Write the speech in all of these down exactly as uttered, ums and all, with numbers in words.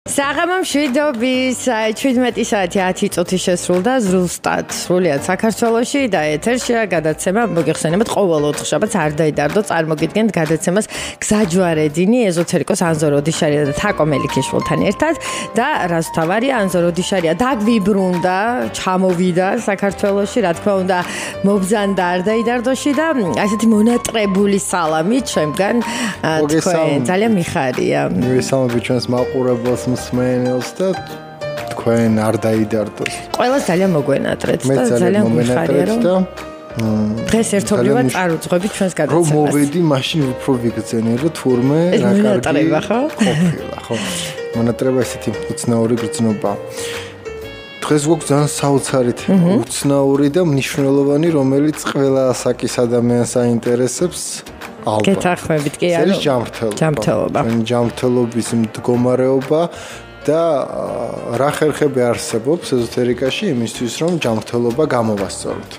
საღამო მშვიდობის შვიდმეტი საათი ათი წუთი შესრულდა ზრუნვსტად სრულიად საქართველოში და ეთერშია გადაცემა მოგეხსენებათ ყოველ ოთხშაბათს არ დაიდარდო წარმოგიდგენთ გადაცემას გზაჯვარედინი ეზოთერიკოს ანზორ ოდიშარია და თაკო მელიქიშვილთან ერთად და რაც თავარია ანზორ ოდიშარია დაგვიბრუნდა ჩამოვიდა საქართველოში რა თქმა უნდა მობზანდა არ დაიდარდოში და ასეთი მონატრებული სალამი ჩემგან თქვენ ძალიან მიხარია მივესალმები ჩვენს მაყურებელს მსმენელს და თქვენ არ დაიდარდოს. ყველას ძალიან მოგვენატრეთ და ძალიან მიხარია რომ დღეს ერთობლივად წარუძღვებით ჩვენს გადაცემას. რომ მოვედი, მაშინ უფრო ვიგრძენე რომ თურმე რა კარგი ყოფილა, ხო? მონატრება ესეთი უცნაური გრძნობა. დღეს გვაქვს ძალიან საოცარით უცნაური და მნიშვნელოვანი, რომელიც ყველა ასაკის ადამიანს აინტერესებს. ალბათ. გეთანხმებით კი არა. ეს ჯანმრთელობა. ჯანმრთელობა. ჯანმრთელობის მდგომარეობა და რა ხერხები არსებობს ეზოთერიკაში იმისთვის რომ ჯანმრთელობა გამოვასწოროთ.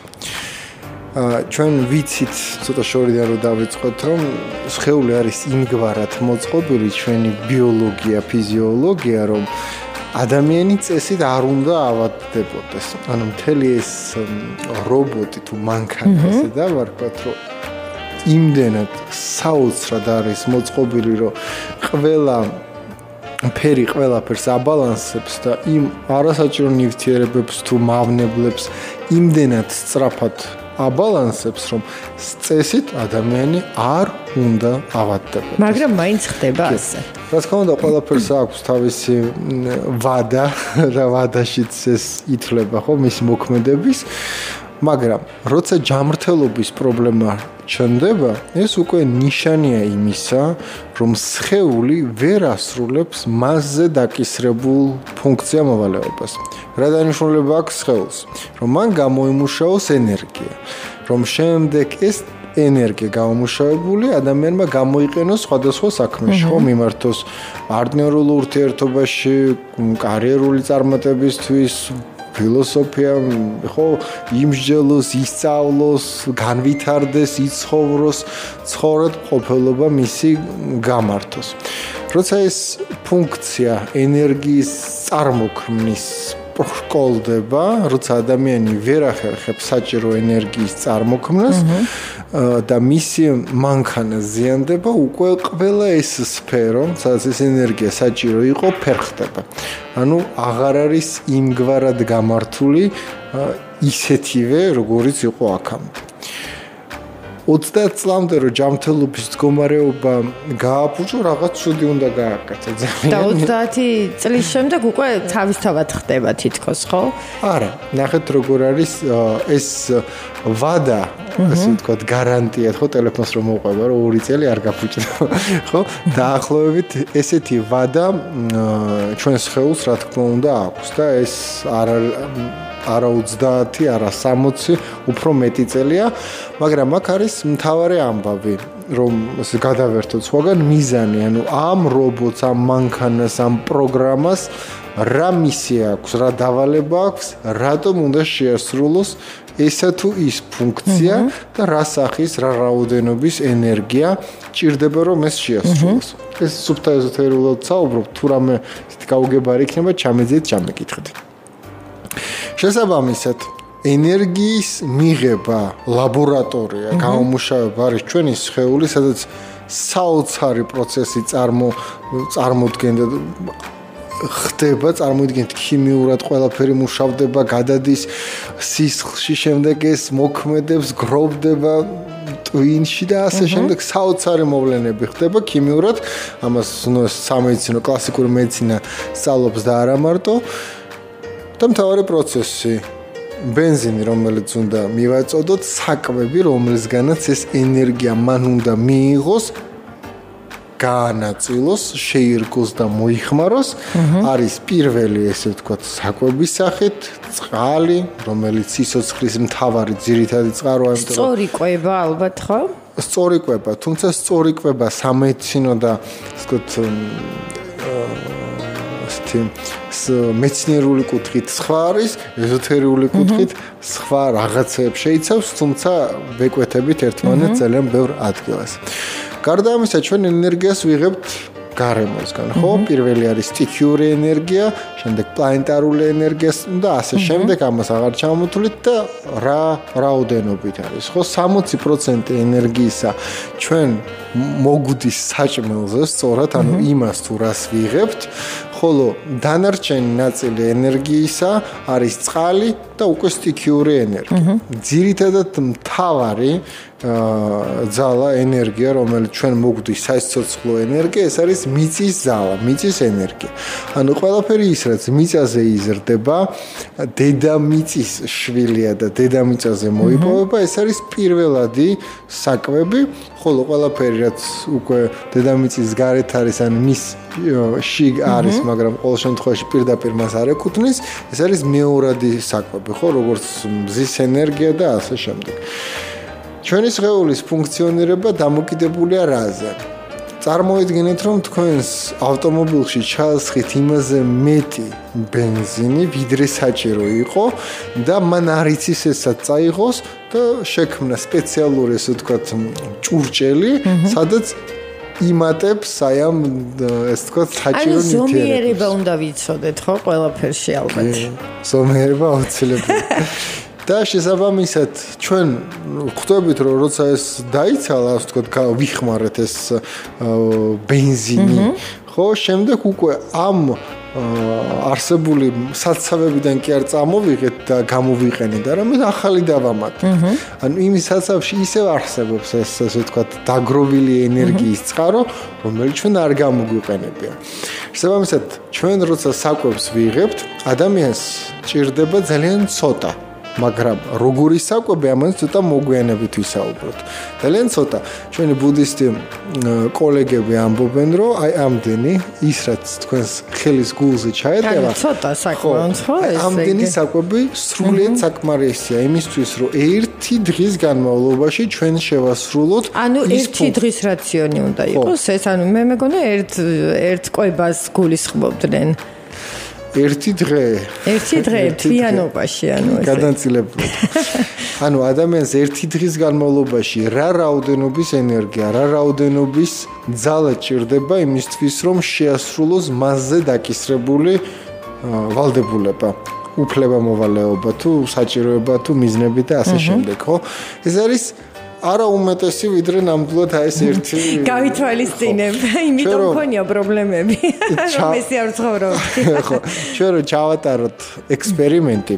ჩვენ ვიცით ცოტა შორიდან რომ დავიწყოთ რომ სხეული არის იმგვარად მოწყობილი ჩვენი ბიოლოგია, ფიზიოლოგია რომ ადამიანი წესით არ უნდა ავადდებოდეს. ანუ მთელი ეს რობოტი თუ მანქანა ესე დავარქვათ რომ იმდენად საოცრად არის მოწყობილი რომ ყველა ფერი ყველაფერს აბალანსებს და იმ არასაჭირო ნივთიერებებს თუ მავნებლებს იმდენად სწრაფად აბალანსებს რომ წესით ადამიანი არ უნდა ავადდებოდეს. მაგრამ მაინც ხდება ასე. რა თქმა უნდა ყველაფერს აქვს თავისი ვადა და ვადაშიც ეს ითვლება ხო მისი მოქმედების მაგრამ როცა ჯანმრთელობის პრობლემა ჩნდება, ეს უკვე ნიშანია იმისა, რომ სხეული ვერ ასრულებს მასზე დაკისრებულ ფუნქცია მოვალეობას. რა დანიშნულება აქვს სხეულს? რომ მან გამოიმუშაოს ენერგია, რომ შემდეგ ეს ენერგია გამომუშავებული ადამიანმა გამოიყენოს სხვადასხვა საქმეში, ხო, მიმართოს პარტნიორულ ურთიერთობაში, კარიერული წარმატებისთვის, ფილოსოფია, ხო, იმსჯელოს, ისწავლოს, განვითარდეს, იცხოვროს, ცხოვრად ყოფილობა მისი გამართოს. როცა ეს ფუნქცია ენერგიის წარმოქმნის პროყოლდება, როცა ადამიანი ვერ ახერხებს საჭირო ენერგიის წარმოქმნას და მისი მანქანა ზიანდება, უკვე ყველა ეს სფერო, სადაც ეს ენერგია საჭირო იყო, ფერხდება. ანუ აღარ არის იმგვარად გამართული ისეთივე, როგორიც იყო აქამდე. ოცდაათ წლამდე რომ ჯანმრთელობის მდგომარეობა გააფუჭო, რაღაც ცუდი უნდა გააკეთა ძალიან. და ოცდაათი წლის შემდეგ უკვე თავისთავად ხდება თითქოს, ხო? არა, ნახეთ როგორ არის ეს ვადა, ასე ვთქვათ, გარანტია, ხო, ტელეფონს რომ მოყვება, რომ ორი წელი არ გაფუჭდა, ხო? დაახლოებით ესეთი ვადა ჩვენ სხეულს რა თქმა უნდა აქვს და ეს არ არა ოცდაათი, არა სამოცი, უფრო მეტი წელია, მაგრამ აქ არის მთავარი ამბავი, რომ გადავერთოთ სხვაგან მიზანი, ანუ ამ რობოტს, ამ მანქანას, ამ პროგრამას რა მისია აქვს, რა დავალება აქვს, რატომ უნდა შეასრულოს ესა თუ ის ფუნქცია და რა სახის, რა რაოდენობის ენერგია ჭირდება რომ ეს შეასრულოს. ეს სუფთა ეზოთერიულად საუბრობ, თუ რამე ისეთი გაუგებარი იქნება, ჩამეძიეთ, ჩამეკითხეთ. შესაბამისად, ენერგიის მიღება, ლაბორატორია, გამომუშავება არის ჩვენი სხეული, სადაც საოცარი პროცესი წარმო წარმოდგენდა ხდება, წარმოიდგინეთ ქიმიურად ყველაფერი მუშავდება, გადადის სისხლში, შემდეგ ეს მოქმედებს, გროვდება ტვინში და ასე შემდეგ საოცარი მოვლენები ხდება ქიმიურად. ამას ნუ სამედიცინო, კლასიკური მედიცინა სწავლობს და არა მარტო. და მთავარი პროცესი ბენზინი, რომელიც უნდა მივაწოდოთ, საკვები, რომელსგანაც ეს ენერგია მან უნდა მიიღოს, გაანაწილოს, შეირგოს და მოიხმაროს, არის პირველი, ესე ვთქვათ, საკვების სახით, წყალი, რომელიც სიცოცხლის მთავარი ძირითადი წყაროა, იმიტომ რომ სწორი კვება ალბათ, ხო? სწორი კვება, თუმცა სწორი კვება სამედიცინო და ასე ვთქვათ მეცნიერული კუთხით სხვა არის, ეზოთერიული კუთხით სხვა რაღაცებს შეიცავს, თუმცა ვეკვეთებით ერთმანეთს ძალიან ბევრ ადგილას. გარდა ამისა, ჩვენ ენერგიას ვიღებთ გარემოსგან, ხო? პირველი არის სტიქიური ენერგია, შემდეგ პლანეტარული ენერგია და ასე შემდეგ, ამას აღარ ჩამოთვლით და რა რაოდენობით არის, ხო? სამოცი პროცენტი ენერგიისა ჩვენ მოგვდის საჭმელზე, სწორად, ანუ იმას თუ რას ვიღებთ, ხოლო დანარჩენი ნაწილი ენერგიისა არის წყალი და უკვე სტიქიური ენერგია. ძირითადად მთავარი ძალა ენერგია, რომელიც ჩვენ მოგვდის საიცოცხლო ენერგია, ეს არის მიწის ძალა, მიწის ენერგია. ანუ ყველაფერი ის, რაც მიწაზე იზრდება, დედამიწის შვილია და დედამიწაზე მოიპოვება, ეს არის პირველადი საკვები, ხოლო ყველაფერი, რაც უკვე დედამიწის გარეთ არის, ან მის შიგ არის, მაგრამ ყოველ შემთხვევაში პირდაპირ მას არ ეკუთვნის, ეს არის მეორადი საკვები, ხო, როგორც მზის ენერგია და ასე შემდეგ. ჩვენი სხეულის ფუნქციონირება დამოკიდებულია რაზე? წარმოიდგინეთ, რომ თქვენს ავტომობილში ჩაასხით იმაზე მეტი ბენზინი, ვიდრე საჭირო იყო და მან არ იცის ესაც წაიღოს და შექმნა სპეციალური, ესე ვთქვათ, ჭურჭელი, სადაც იმატებს აი ამ ეს თქვა საჭირო ნივთიერებას. ანუ ზომიერება უნდა ვიცოდეთ, ხო, ყველაფერში ალბათ. ზომიერება აუცილებელი. და შესაბამისად ჩვენ ხვდებით რომ როცა ეს დაიცალა, ასე ვთქვათ, ვიხმარეთ ეს ბენზინი, ხო, შემდეგ უკვე ამ არსებული საცავებიდან კი არ წამოვიღეთ და გამოვიყენეთ, არამედ ახალი დავამატეთ. ანუ იმის საცავში ისევ არსებობს ეს, ასე ვთქვათ, დაგროვილი ენერგიის წყარო, რომელიც ჩვენ არ გამოგვიყენებია. შესაბამისად, ჩვენ როცა საკვებს ვიღებთ, ადამიანს ჭირდება ძალიან ცოტა. მაგრამ როგორი საკვები, ამას ცოტა მოგვიანებით ვისაუბროთ. ძალიან ცოტა. ჩვენი ბუდისტი კოლეგები ამბობენ, რომ აი ამდენი ის რაც თქვენს ხელის გულზე ჩაეტევა, ცოტა საკვები, ხო, ეს ამდენი საკვები სრულიად საკმარისია იმისთვის, რომ ერთი დღის განმავლობაში ჩვენ შევასრულოთ. ანუ ერთი დღის რაციონი უნდა იყოს ეს, ანუ მე მეგონა ერთ ერთ კვებას გულისხმობდნენ. ერთი დღე ერთი დღე თვიანობაში, ანუ ესე გადანაწილებლად. ანუ ადამიანს ერთი დღის განმავლობაში რა რაოდენობის ენერგია, რა რაოდენობის ძალა ჭირდება იმისთვის, რომ შეასრულოს მასზე დაკისრებული ვალდებულება, უფლება-მოვალეობა თუ საჭიროება თუ მიზნები და ასე შემდეგ, ხო? ეს არის არა უმეტესი ვიდრე ნამდვილად აი ეს ერთი გავითვალისწინებ, იმიტომ მქონია პრობლემები, რომ ესე არ ცხოვრობდი. ხო, ჩვენ რო ჩავატაროთ ექსპერიმენტი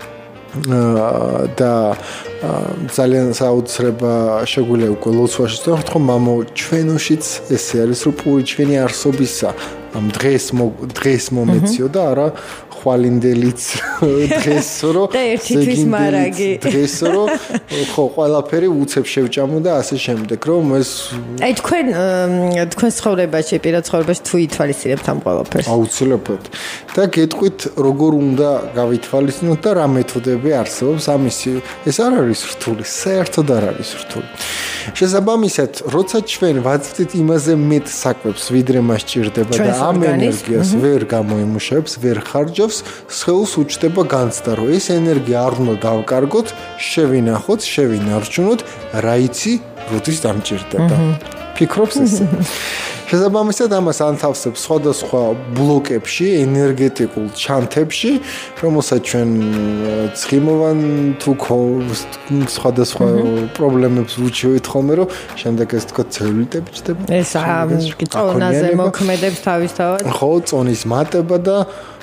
და ძალიან საოცრება შეგვიძლია უკვე ლოცვაში ვთქვათ, რომ მამო ჩვენოშიც ესე არის, რომ პური ჩვენი არსობისა ამ დღეს დღეს მომეციო და არა ხვალინდელიც დღეს რო და ერთი თვის მარაგი დღეს რო ხო ყველაფერი უცებ შევჭამო და ასე შემდეგ რომ ეს აი თქვენ თქვენ ცხოვრებაში პირად ცხოვრებაში თუ ითვალისწინებთ ამ ყველაფერს აუცილებლად და გეტყვით როგორ უნდა გავითვალისწინოთ და რა მეთოდები არსებობს ამისი ეს არ არის რთული საერთოდ არ არის რთული შესაბამისად როცა ჩვენ ვაწვდით იმაზე მეტ საკვებს ვიდრე მას ჭირდება და ამ ენერგიას ვერ გამოიმუშავებს ვერ ხარჯავს სხეულს უჩნდება განცდა რომ ეს ენერგია არ უნდა დავკარგოთ შევინახოთ შევინარჩუნოთ რა იცი როდის დამჭირდება ფიქრობს ესე შესაბამისად ამას ანთავსებს სხვადასხვა ბლოკებში ენერგეტიკულ ჩანთებში რომელსაც ჩვენ ცხიმოვან თუ სხვადასხვა პრობლემებს ვუჩვევით ხოლმე რომ შემდეგ ეს თქო ცელულიტები ჩდება ეს წონაზე მოქმედებს თავისთავად ხო წონის მატება და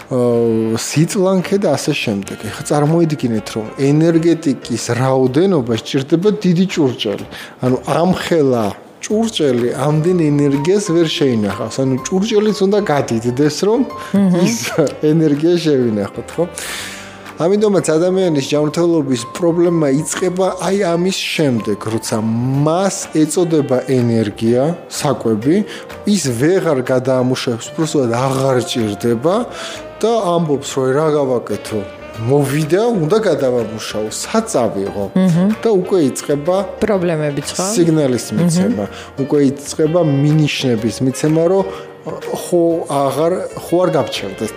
სიწლანქე და ასე შემდეგ. ეხლა წარმოიდგინეთ რომ ენერგეტიკის რაოდენობა სჭირდება დიდი ჭურჭელი. ანუ ამხელა ჭურჭელი ამდენ ენერგიას ვერ შეინახავს. ანუ ჭურჭელიც უნდა გადიდდეს რომ ის ენერგია შევინახოთ, ხო? ამიტომაც ადამიანის ჯანმრთელობის პრობლემა იწყება აი ამის შემდეგ, როცა მას ეწოდება ენერგია, საკვები, ის ვეღარ გადაამუშავებს, უბრალოდ აღარ ჭირდება და ამბობს რომ რა გავაკეთო? მოვიდა, უნდა გადავამუშავო, საწავიღო და უკვე იწყება პრობლემები ხო? სიგნალის მიცემა, უკვე იწყება მინიშნების მიცემა, რომ ხო აღარ ხო არ გავჩერდეთ.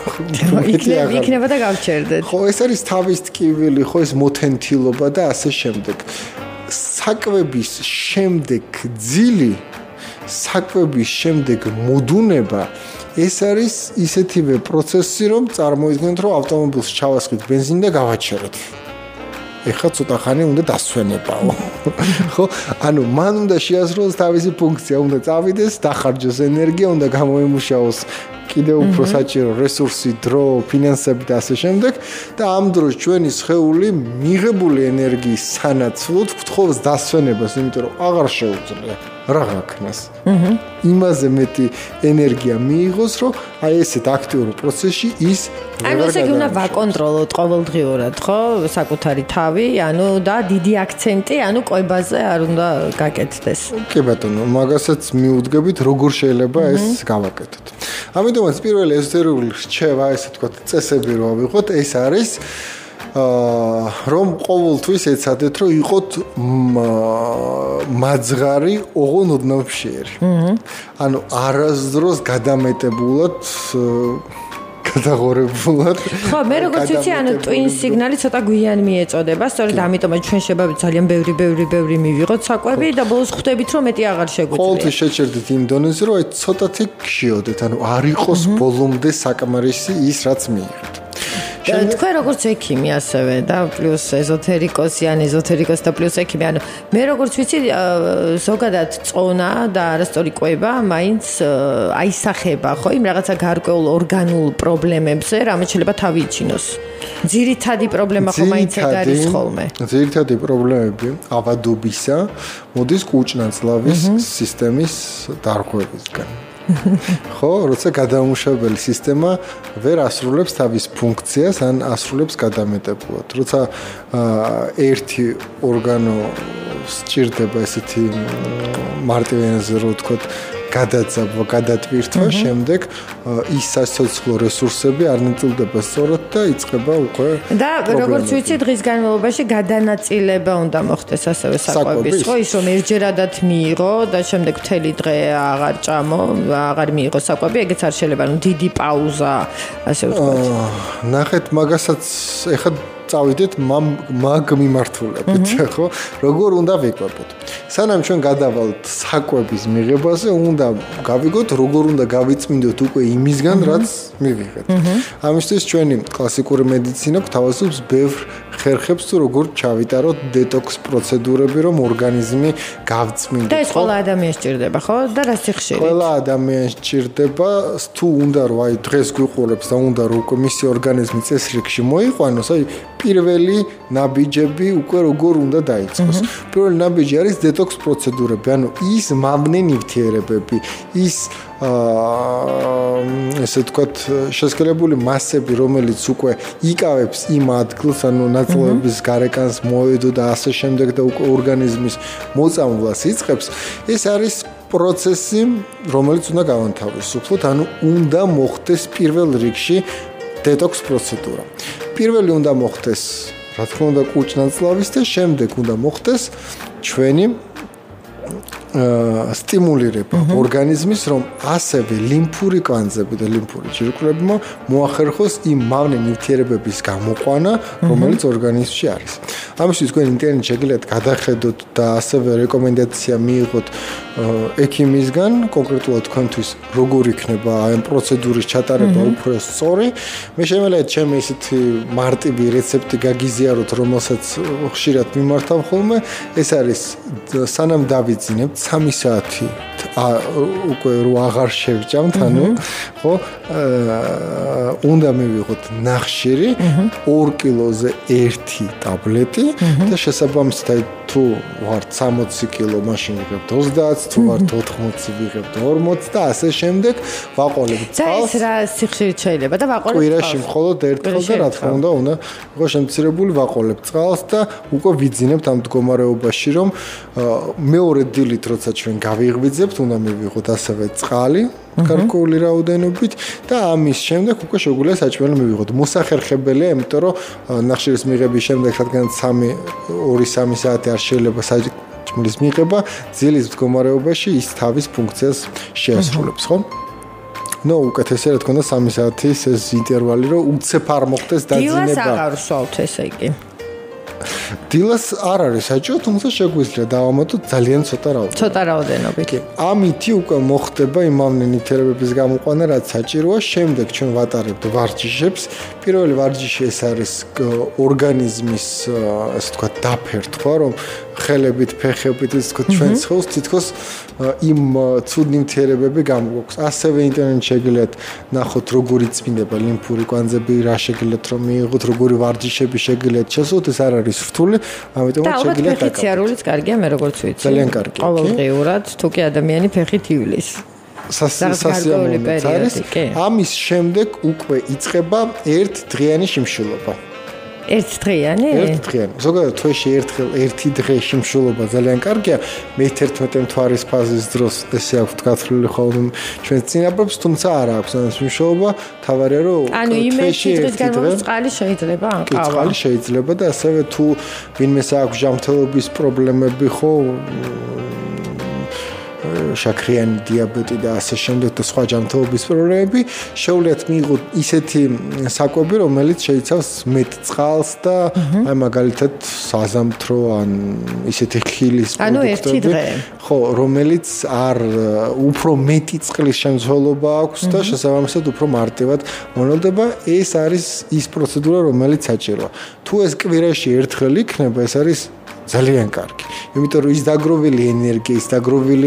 იქნება და გავჩერდეთ. ხო, ეს არის თავის ტკივილი, ხო ეს მოთენთილობა და ასე შემდეგ. საკვების შემდეგ ძილი საკვების შემდეგ მოდუნება ეს არის ისეთივე პროცესი, რომ წარმოიდგინოთ, რომ ავტომობილს ჩავასხით ბენზინი და გავაჩეროთ. ეხლა ცოტა ხანი უნდა დასვენებაო. ხო? ანუ მან უნდა შეასრულოს თავისი ფუნქცია, უნდა წავიდეს, დახარჯოს ენერგია, უნდა გამოიმუშაოს კიდევ უფრო საჭირო რესურსი, დრო, ფინანსები და ასე შემდეგ და ამ დროს ჩვენი სხეული მიღებული ენერგიის სანაცვლოდ გთხოვს დასვენებას, იმიტომ რომ აღარ შეუძლია რა გაქნას. აჰა. იმაზე მეტი ენერგია მიიღოს, რომ აი ესეთ აქტიურ პროცესში ის ანუ ესე იგი უნდა ვაკონტროლოთ ყოველდღიურად, ხო? საკუთარი თავი, ანუ და დიდი აქცენტი, ანუ კვებაზე არ უნდა გაკეთდეს. კი ბატონო, მაგასაც მიუდგებით, როგორ შეიძლება ეს გავაკეთოთ. ამიტომაც პირველი ეზოტერიული რჩევა, ესე ვთქვათ, წესები რო ავიღოთ, ეს არის აა რომ ყოველთვის ეცადეთ რომ იყოთ მაძღარი ოღონ ოდნავშიერი. ანუ არასდროს გადამეტებულად გადაღორებულად. ხო, მე როგორც ვიცი, ანუ twin signal-ი ცოტა გვიან მიეწოდება, სწორედ ამიტომაც ჩვენ შეგვიძლია ძალიან ბევრი ბევრი ბევრი მივიღოთ საკვები და ბოლოს ხვდებით რომ მეტი აღარ შეგვიძლია. ყოველთვის შეჭერდით იმ დონეზე რომ აი ცოტათი გშიოდეთ, ანუ არ იყოს ბოლომდე საკმარისი ის რაც მიიღეთ. თქვენ როგორც ექიმი ასევე და პლუს ეზოთერიკოსი ან ეზოთერიკოსი და პლუს ექიმი, ანუ მე როგორც ვიცი ზოგადად წონა და არასწორი კვება მაინც აისახება, ხო, იმ რაღაცა გარკვეულ ორგანულ პრობლემებზე, რამაც შეიძლება თავი იჩინოს. ძირითადი პრობლემა ხო მაინც ეგ არის ხოლმე. ძირითადი პრობლემები ავადობისა მოდის კუჭ-ნაწლავის სისტემის დარღვევისგან. ხო, როცა გადამამუშავებელი სისტემა ვერ ასრულებს თავის ფუნქციას, ან ასრულებს გადამეტებულად. როცა ერთი ორგანო სჭირდება ესეთი მარტივენაზე რო ვთქვათ, გადაძაბვა, გადატვირთვა, შემდეგ ის სასიცოცხლო რესურსები არ ნაწილდება სწორად და იწყება უკვე და როგორც ვიცი, დღის განმავლობაში გადანაწილება უნდა მოხდეს ასევე საკვების, ხო, ის რომ ერთჯერადად მიიღო და შემდეგ მთელი დღე აღარ ჭამო, აღარ მიიღო საკვები, ეგეც არ შეიძლება, ну დიდი პაუზა, ასე ვთქვათ. ნახეთ, მაგასაც ეხლა წავიდეთ მაგ მიმართულებით, ხო? როგორ უნდა ვიკვებოთ? სანამ ჩვენ გადავალთ საკვების მიღებაზე, უნდა გავიგოთ, როგორ უნდა გავიწმინდოთ უკვე იმისგან, რაც მივიღეთ. ამისთვის ჩვენი კლასიკური მედიცინა გვთავაზობს ბევრ ხერხებს, თუ როგორ ჩავიტაროთ დეტოქს პროცედურები, რომ ორგანიზმი გავწმინდოთ. და ეს ყველა ადამიანს სჭირდება, ხო? და რა სიხშირით? ყველა ადამიანს სჭირდება, თუ უნდა რომ აი დღეს გვიყურებს და უნდა რომ უკვე მისი ორგანიზმი წესრიგში მოიყვანოს, აი პირველი ნაბიჯები უკვე როგორ უნდა დაიწყოს. პირველი ნაბიჯი არის დეტოქს პროცედურები, ანუ ის მავნე ნივთიერებები, ის აა ესე ვთქვათ, შესქელებული მასები, რომელიც უკვე იკავებს იმ ადგილს, ანუ ნაწლავების გარეკანს მოედო და ასე შემდეგ და უკვე ორგანიზმის მოწამვლას იწყებს, ეს არის პროცესი, რომელიც უნდა გავანთავისუფლოთ, ანუ უნდა მოხდეს პირველ რიგში დეტოქს პროცედურა. პირველი უნდა მოხდეს, რა თქმა უნდა, კუჭ-ნაწლავის და შემდეგ უნდა მოხდეს ჩვენი სტიმულირება ორგანიზმის, რომ ასევე ლიმფური კვანძები და ლიმფური ჯირკვლები მოახერხოს იმ მავნე ნივთიერებების გამოყვანა, რომელიც ორგანიზმში არის. ამისთვის თქვენ ინტერნეტში შეგიძლიათ გადახედოთ და ასევე რეკომენდაცია მიიღოთ ექიმისგან, კონკრეტულად თქვენთვის როგორ იქნება ამ პროცედურის ჩატარება უფრო სწორი. მე შემიძლია ჩემი ისეთი მარტივი რეცეპტი გაგიზიაროთ, რომელსაც ხშირად მიმართავ ხოლმე. ეს არის სანამ დავიძინებთ სამი საათი უკვე რო აღარ შევჭამთ, ანუ ხო, უნდა მივიღოთ ნახშირი ორ კილოზე ერთი ტაბლეტი და შესაბამისად აი თუ ვართ სამოცი კილო, მაშინ ვიღებთ ოცდაათ, თუ ვართ ოთხმოცი ვიღებთ ორმოცი და ასე შემდეგ ვაყოლებთ წყალს. და ეს რა სიხშირით შეიძლება და ვაყოლებთ წყალს. კვირაში მხოლოდ ერთხელ და რა თქმა უნდა, უნდა იყო შემცირებული ვაყოლებთ წყალს და უკვე ვიძინებთ ამ მდგომარეობაში, რომ მეორე დილით როცა ჩვენ გავიღვიძებთ, უნდა მივიღოთ ასევე წყალი გარკვეული რაოდენობით და ამის შემდეგ უკვე შეგვიძლია საჭმელი მივიღოთ. მოსახერხებელია, იმიტომ რომ ნახშირის მიღების შემდეგ რადგან სამი ორი სამი საათი არ შეიძლება საჭმლის მიღება, ძილის მდგომარეობაში ის თავის ფუნქციას შეასრულებს, ხო? ნუ უკეთესია რა თქმა უნდა სამი საათის ეს ინტერვალი, რომ უცებ არ მოხდეს დაძინება. დილას აღარ ვსვავთ, ესე იგი. დილას არ არის საჭირო, თუმცა შეგვიძლია დავამატოთ ძალიან ცოტა რაოდენობით. ცოტა რაოდენობით. ამითი უკვე მოხდება იმავე ნივთიერებების გამოყვანა, რაც საჭიროა. შემდეგ ჩვენ ვატარებთ ვარჯიშებს. პირველი ვარჯიში ეს არის ორგანიზმის, ასე ვთქვათ, დაფერთხვა, რომ ხელებით, ფეხებით, ასე ვთქვათ, ჩვენ სხეულს თითქოს იმ ცუდ ნივთიერებები გამოგვაქვს. ასევე ინტერნეტში შეგიძლიათ ნახოთ, როგორი წმინდება ლიმფური კვანძები, რა შეგიძლიათ რომ მიიღოთ, როგორი ვარჯიშები შეგიძლიათ შესულოთ, ეს არ არის რთული, ამიტომ შეგიძლიათ დაკავოთ. და ფეხიციარულიც კარგია, მე როგორც ვიცი. ძალიან კარგი. ყოველდღიურად, თუ კი ადამიანი ფეხით ივლის. სასიამოვნოა არის. ამის შემდეგ უკვე იწყება ერთ დღიანი შიმშილობა. ერთ დღიანი? ერთ დღიანი. ზოგადად თვეში ერთხელ ერთი დღე შიმშილობა ძალიან კარგია. მეთერთმეტე მთვარის ფაზის დროს ესე აქვს გათვლილი ხოლმე ჩვენ წინაპრებს, თუმცა არ აქვს ამ შიმშილობა. თავარია რომ ანუ იმეში დღის განმავლობაში წყალი შეიძლება? კი, წყალი შეიძლება და ასევე თუ ვინმეს აქვს ჟამთელობის პრობლემები ხო შაქრიანი დიაბეტი და ასე შემდეგ და სხვა ჯანმრთელობის პრობლემები შეუძლიათ მიიღოთ ისეთი საკვები, რომელიც შეიცავს მეტ წყალს და აი მაგალითად საზამთრო ან ისეთი ხილის პროდუქტები, ხო, რომელიც არ უფრო მეტი წყლის შემცველობა აქვს და შესაბამისად უფრო მარტივად მონელდება. ეს არის ის პროცედურა, რომელიც საჭიროა. თუ ეს კვირაში ერთხელ იქნება, ეს არის ძალიან კარგი. იმიტომ რომ ის დაგროვილი ენერგია, ის დაგროვილი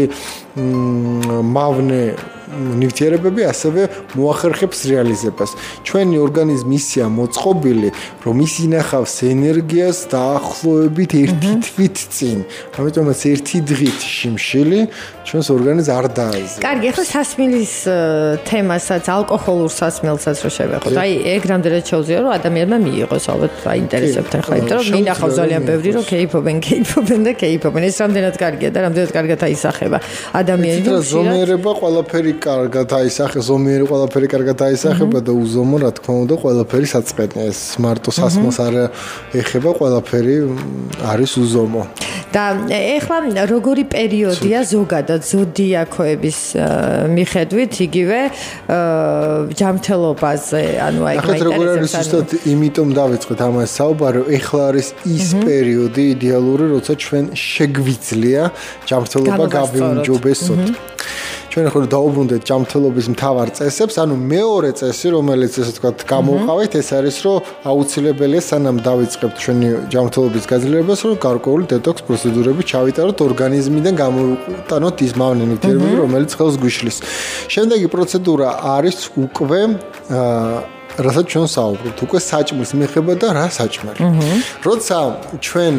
მავნე ნივთიერებები ასევე მოახერხებს რეალიზებას. ჩვენი ორგანიზმი ისეა მოწყობილი, რომ ის ინახავს ენერგიას დაახლოებით ერთი თვით წინ. ამიტომაც ერთი დღით შიმშილი ჩვენს ორგანიზმს არ დააიზრდება. კარგი, ახლა სასმელის თემასაც, ალკოჰოლურ სასმელსაც რო შევეხოთ. აი, ეგ რამდენად შეუძლია რომ ადამიანმა მიიღოს, ალბათ აინტერესებთ ახლა, იმიტომ რომ მინახავს ძალიან ბევრი რომ კეიფობენ, კეიფობენ და კეიფობენ. ეს რამდენად კარგია და რამდენად კარგად აისახება ადამიანი. ზომიერება ყველაფერი კარგად აისახება, ზომიერი ყველაფერი კარგად აისახება და უზომო რა თქმა უნდა ყველაფერი საწყენია. ეს მარტო სასმელს არ ეხება, ყველაფერი არის უზომო. და ეხლა როგორი პერიოდია ზოგადად ზოდიაქოების მიხედვით იგივე ჯანმრთელობაზე, ანუ აი მაგალითად როგორ არის უბრალოდ იმიტომ დავიწყეთ ამას საუბარი, ეხლა არის ის პერიოდი იდეალური, როცა ჩვენ შეგვიძლია ჯანმრთელობა გავიმჯობესოთ. ჩვენ ხო დაუბრუნდეთ ჯანმრთელობის მთავარ წესებს, ანუ მეორე წესი, რომელიც ესე ვთქვათ, გამოვყავით, ეს არის, რომ აუცილებელია სანამ დავიწყებთ ჩვენი ჯანმრთელობის გაძლიერებას, რომ გარკვეული დეტოქს პროცედურები ჩავიტაროთ ორგანიზმიდან, გამოვიტანოთ ის მავნე ნივთიერებები, რომელიც ხელს გვიშლის. შემდეგი პროცედურა არის უკვე რასაც ჩვენ საუბრობთ, უკვე საჭმლის მიღება და რა საჭმელი. როცა ჩვენ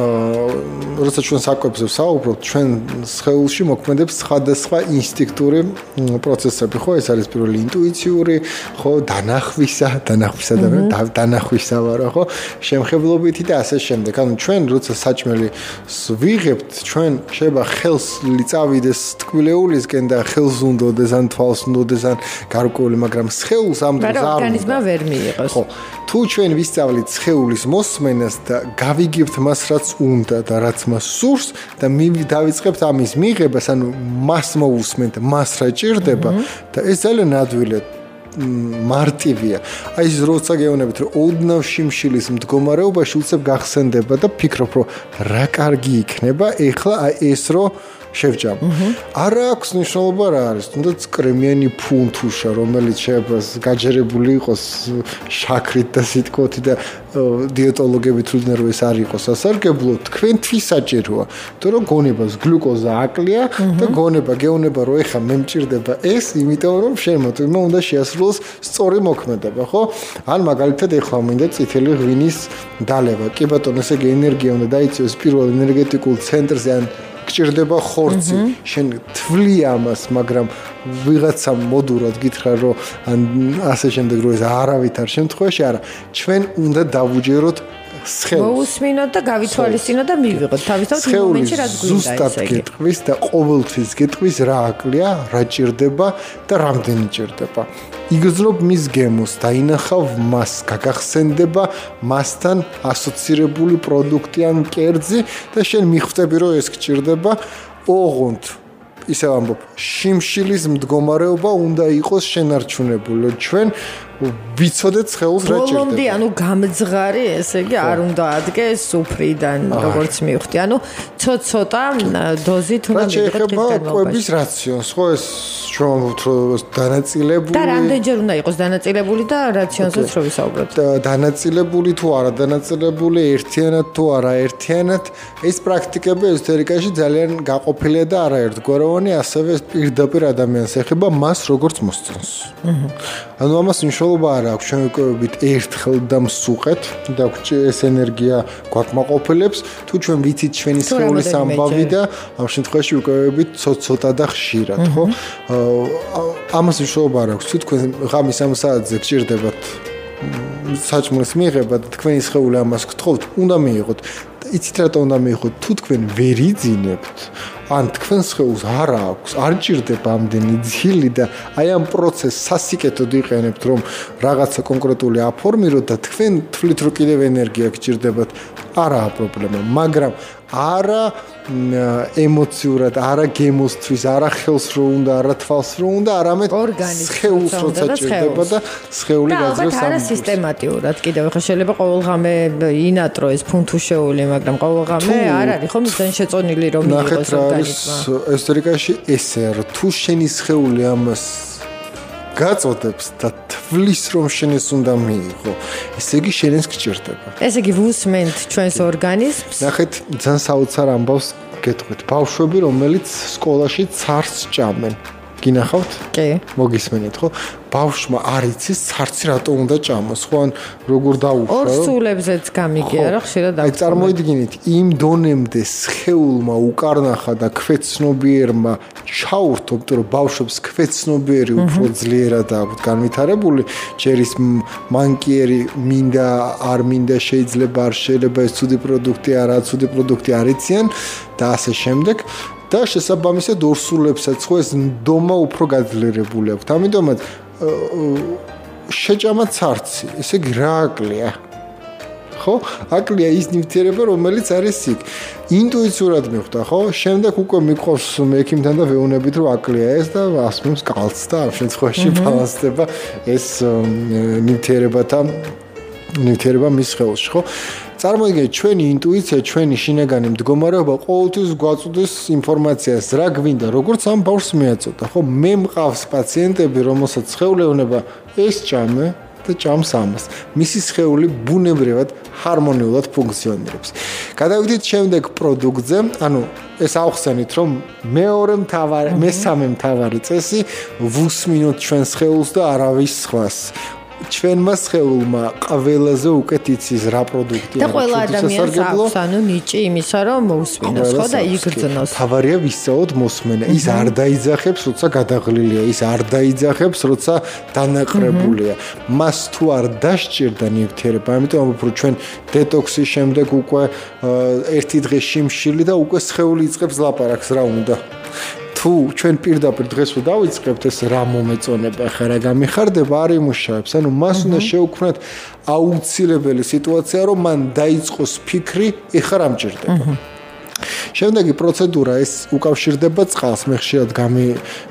როცა ჩვენ საკვებზე საუბრობთ, ჩვენ სხეულში მოქმედებს სხვადასხვა ინსტინქტური პროცესები, ხო, ეს არის პირველი ინტუიციური, ხო, დანახვისა, დანახვისა და დანახვისა ვარა, ხო, შემხებლობითი და ასე შემდეგ. ანუ ჩვენ როცა საჭმელს ვიღებთ, ჩვენ შეიძლება ხელს წავიდეს ტკბილეულისკენ და ხელს უნდოდეს ან თვალს უნდოდეს ან გარკვეული, მაგრამ სხეულს ამ დროს არ უნდა ვერ მიიღოს. ხო, თუ ჩვენ ვისწავლით სხეულის მოსმენას და გავიგებთ მას, რაც უნდა და რაც მას სურს და დავიწყებთ ამის მიღებას, ანუ მას მოусმენთ, მას რა ჭირდება და ეს ძალიან ადვილად მარტივია. აი ეს როცა გეუბნებით, რომ ოდნავ შიმშილის მდგომარეობაში უცებ გახსენდება და ფიქრობ, რომ რა კარგი იქნება, ეხლა აი ეს რო შევჭამ. არ აქვს მნიშვნელობა რა არის, თუნდაც კრემიანი ფუნთუშა, რომელიც შეიძლება გაჯერებული იყოს შაქრით და სიტყვოთი და დიეტოლოგები თვლიდნენ, რომ ეს არ იყოს სასარგებლო, თქვენთვის საჭიროა. იმიტომ რომ გონებას გლუკოზა აკლია და გონება გეუბნება, რომ ეხა მე მჭირდება ეს, იმიტომ რომ შენ მოთხოვნა უნდა შეასრულოს სწორი მოქმედება, ხო? ან მაგალითად ეხლა მინდა წითელი ღვინის დალევა. კი ბატონო, ესე იგი ენერგია უნდა დაიწიოს პირველ ენერგეტიკულ ცენტრზე ან გჭირდება ხორცი. შენ თვლი ამას, მაგრამ ვიღაცა მოდურად გითხრა, რომ ან ასე შემდეგ რომ ეს არავით არ შემთხვევაში არა. ჩვენ უნდა დავუჯეროთ სხეულს. მოусმინოთ და გავითვალისწინოთ და მივიღოთ თავისთავად მომენტში რაც გვინდა ესე. ზუსტად გეტყვის და ყოველთვის გეტყვის რა აკლია, რა ჭირდება და რამდენი ჭირდება. იგრძნობ მის გემოს, დაინახავ მას, გაგახსენდება მასთან ასოცირებული პროდუქტი ან კერძი და შენ მიხვდები, რომ ეს გჭირდება. ოღონდ ისე ვამბობ, შიმშილის მდგომარეობა უნდა იყოს შენარჩუნებული. ჩვენ ვიცოდეთ სხეულს რა ჭირდება. ბოლომდე ანუ გამძღარი, ესე იგი არ უნდა ადგეს სუფრიდან, როგორც მივხვდი. ანუ ცოტ-ცოტა დოზით უნდა მივიღოთ დღის განმავლობაში. კვების რაციონს, ხო ეს ჩვენ ვთქვით დანაწილებული. და რამდენჯერ უნდა იყოს დანაწილებული და რაციონზეც რო ვისაუბროთ. დანაწილებული თუ არა დანაწილებული, ერთიანად თუ არა ერთიანად, ეს პრაქტიკები ეზოტერიკაში ძალიან გაყოფილია და არაერთგვაროვანი, ასევე პირდაპირ ადამიანს ეხება მას როგორც მოსწონს. ანუ ამას მნიშვნელობა არ აქვს, ჩვენ ვიკვებებით ერთხელ და მსუყეთ და ეს ენერგია გვაკმაყოფილებს, თუ ჩვენ ვიცით ჩვენი სხეულის ამბავი და ამ შემთხვევაში ვიკვებებით ცოტ-ცოტა და ხშირად, ხო? ამას მნიშვნელობა არ აქვს, თუ თქვენ ღამის ამ საათზე გჭირდებათ საჭმლის მიღება და თქვენი სხეული ამას გთხოვთ, უნდა მიიღოთ. იცით რატომ უნდა მიიღოთ? თუ თქვენ ვერ იძინებთ, ან თქვენ სხეულს არ აქვს, არ ჭირდება ამდენი ძილი და აი ამ პროცესს სასიკეთოდ იყენებთ, რომ რაღაცა კონკრეტული აფორმიროთ და თქვენ თვლით, რომ კიდევ ენერგია გჭირდებათ, არაა პრობლემა, მაგრამ არა ემოციურად, არა გემოსთვის, არა ხელს რო უნდა, არა თვალს რო უნდა, არამედ სხეულს როცა ჭირდება და სხეული გაძლევს ამ. და არა სისტემატიურად, კიდევ ხა შეიძლება ყოველღამე ინატრო ეს ფუნთუშეული, მაგრამ ყოველღამე არ არის ხომ ძალიან შეწონილი რომ მიიღოს ორგანიზმმა. ეზოტერიკაში ესე რომ თუ შენი სხეული ამას გაწოდებს და თვლის რომ შენს უნდა მიიღო, ესე იგი შენს გჭირდება. ესე იგი ვუსმენთ ჩვენს ორგანიზმს. ნახეთ, ძალიან საოცარ ამბავს გეტყვით. ბავშვები, რომელიც სკოლაში ცარცს ჭამენ. გინახავთ? კი. მოგისმენთ, ხო? ბავშვმა არ იცის ცარცი რატომ უნდა ჭამოს, ხო? ან როგორ დაუშვა? ორ სულებზეც გამიგია რა ხშირად აი წარმოიდგინეთ, იმ დონემდე სხეულმა უკარნახა და ქვეცნობიერმა ჩაურთო, იმიტომ რომ ბავშვებს ქვეცნობიერი უფრო ძლიერად აქვთ განვითარებული, ჯერ ის მანკიერი მინდა, არ მინდა, შეიძლება არ შეიძლება, ეს ცუდი პროდუქტი არა, ცუდი პროდუქტი არ იციან და ასე შემდეგ. და შესაბამისად ორ სულებსაც ხო ეს ნდომა უფრო გაძლიერებული აქვს. ამიტომაც შეჭამა ცარცი, ესე იგი რა აკლია? ხო? აკლია ის ნივთიერება, რომელიც არის იქ. ინტუიციურად მიხვდა, ხო? შემდეგ უკვე მიყვავს მექიმთან და ვეუბნებით, რომ აკლია ეს და ასმევს კალცს და ამ შემთხვევაში ბალანსდება ეს ნივთიერებათა ნივთიერება მის სხეულში, ხო? წარმოიდგინეთ, ჩვენი ინტუიცია, ჩვენი შინაგანი მდგომარეობა ყოველთვის გვაწვდის ინფორმაციას, რა გვინდა, როგორც ამ ბავშვს მიაწოდა, ხო? მე მყავს პაციენტები, რომელსაც სხეული ეუბნება, ეს ჭამე და ჭამს ამას. მისი სხეული ბუნებრივად ჰარმონიულად ფუნქციონირებს. გადავიდეთ შემდეგ პროდუქტზე, ანუ ეს ავხსენით, რომ მეორე მთავარი, მესამე მთავარი წესი ვუსმინოთ ჩვენ სხეულს და არავის სხვას. ჩვენმა სხეულმა ყველაზე უკეთ იცის რა პროდუქტია. და ყველა ადამიანს აქვს ანუ ნიჭი იმისა, რომ მოусმინოს, ხო და იგრძნოს. თავარია ვისწავლოთ მოსმენა. ის არ დაიძახებს, როცა გადაღლილია, ის არ დაიძახებს, როცა დანაყრებულია. მას თუ არ დასჭირდა ნივთიერება, ამიტომ უფრო ჩვენ დეტოქსის შემდეგ უკვე ერთი დღე შიმშილი და უკვე სხეული იწყებს ლაპარაკს, რა უნდა. თუ ჩვენ პირდაპირ დღეს რო დავიწყებთ ეს რა მომეწონება ხა რა გამიხარდება არ იმუშავებს ანუ მას უნდა შეუქმნათ აუცილებელი სიტუაცია რომ მან დაიწყოს ფიქრი ეხლა რა მჭირდება შემდეგი პროცედურა ეს უკავშირდება წყალს მე ხშირად გამი